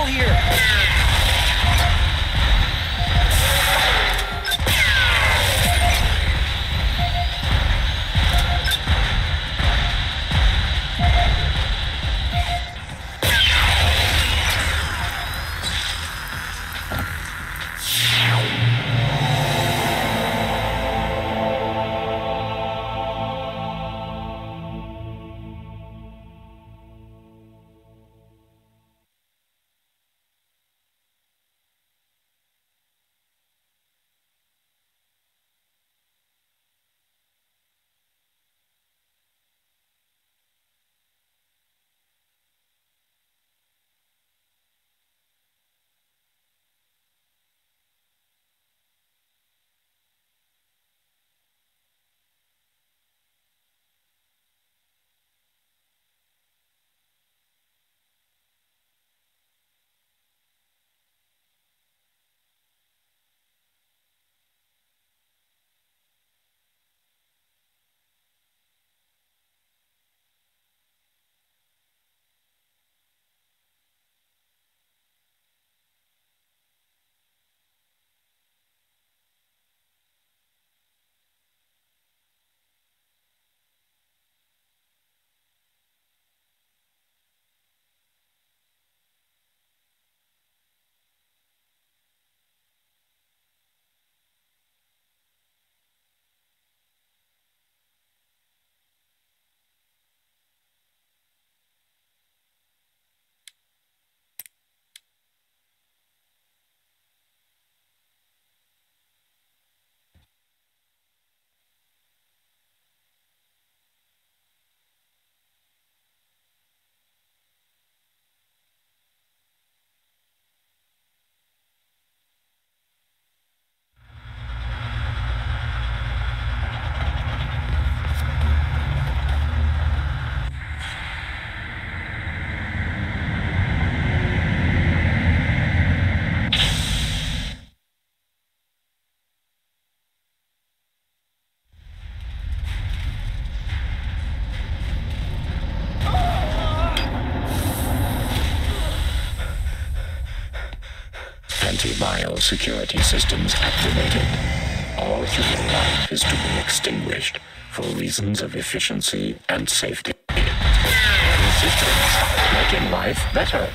trouble here. Anti-biosecurity systems activated. All human life is to be extinguished for reasons of efficiency and safety. Systems making life better.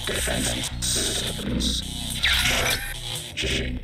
Defense systems merging.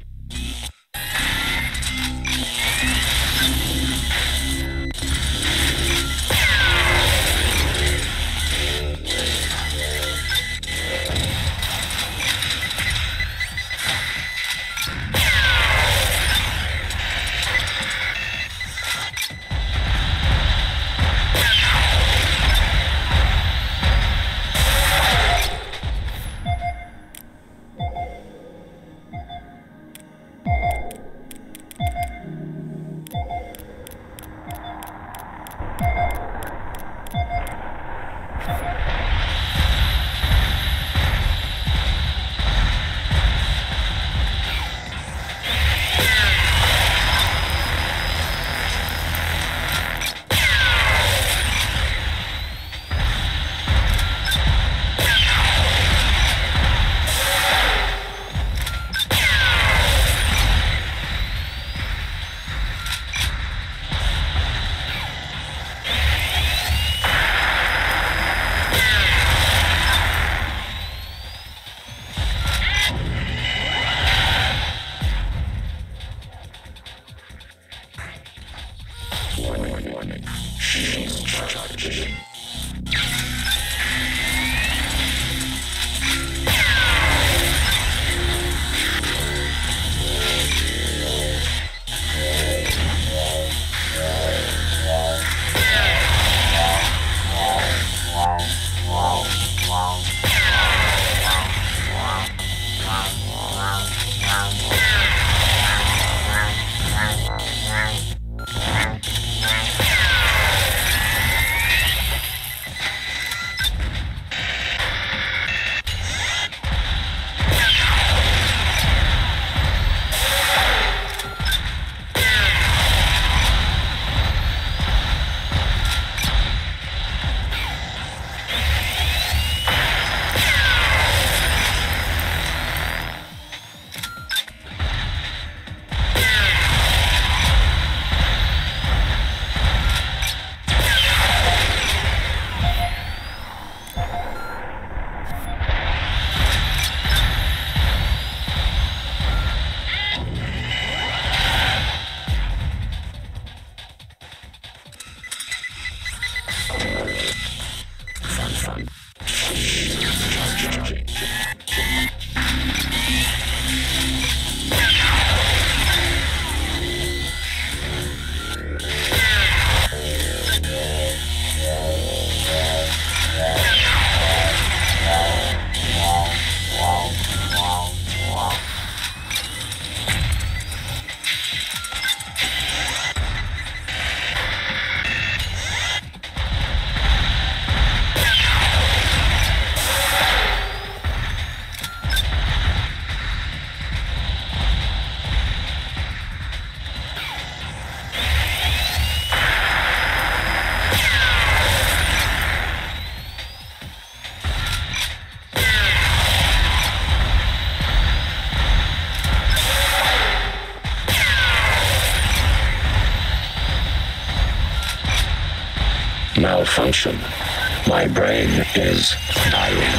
Malfunction. My brain is dying.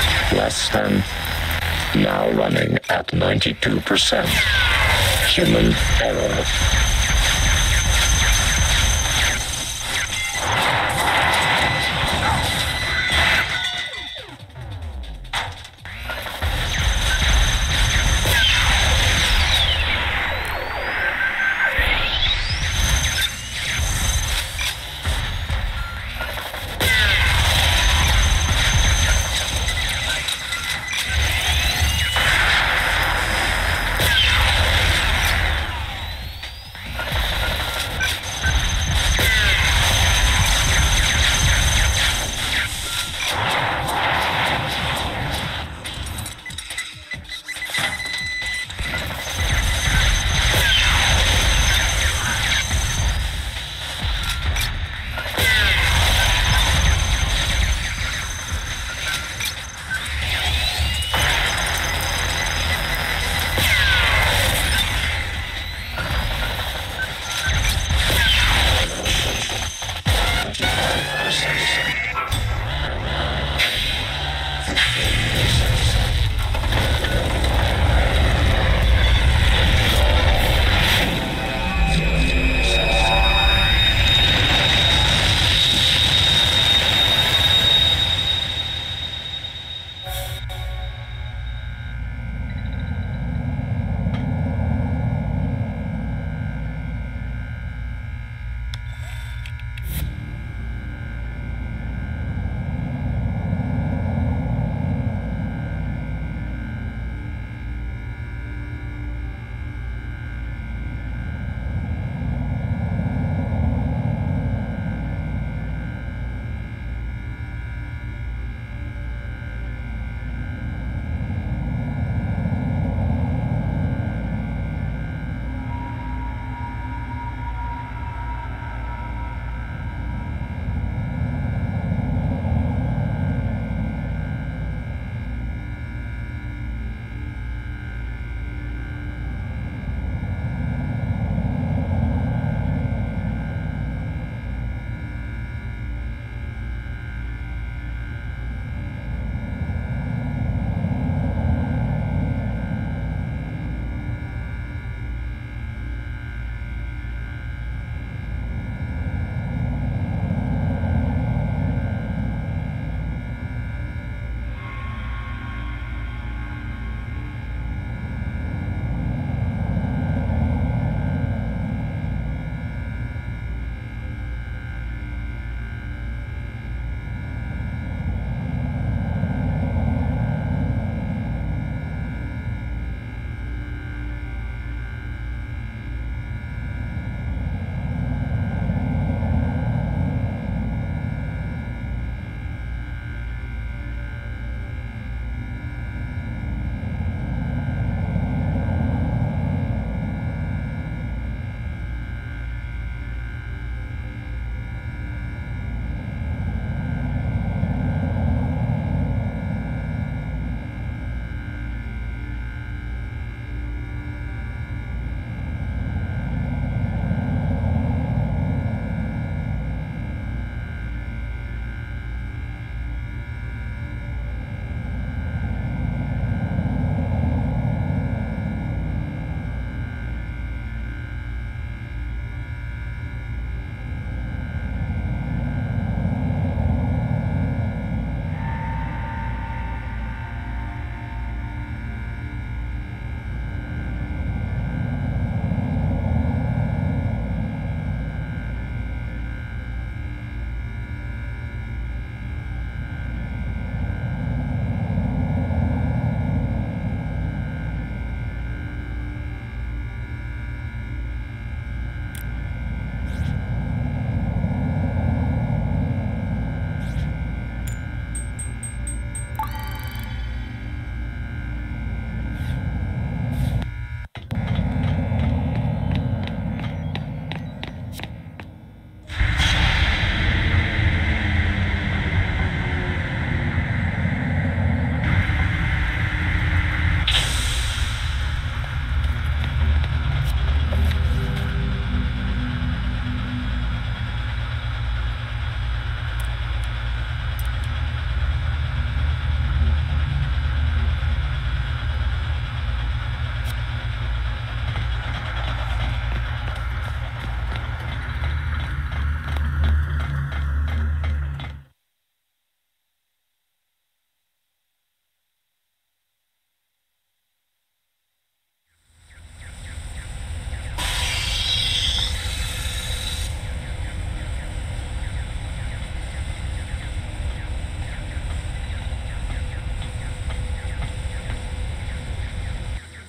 Less than. Now running at ninety-two percent. Human error.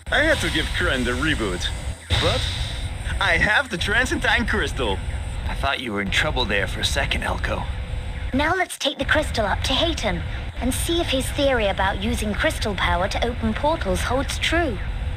I had to give Kren the reboot. But I have the Transcendine Crystal. I thought you were in trouble there for a second, Elko. Now let's take the crystal up to Hayton and see if his theory about using crystal power to open portals holds true.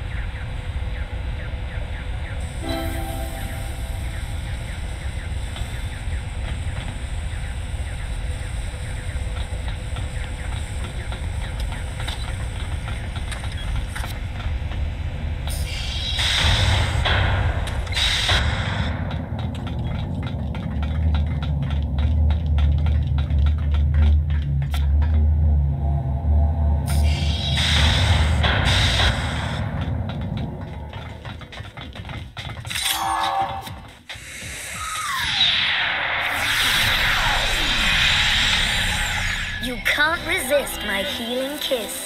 You can't resist my healing kiss.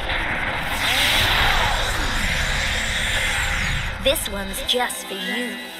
This one's just for you.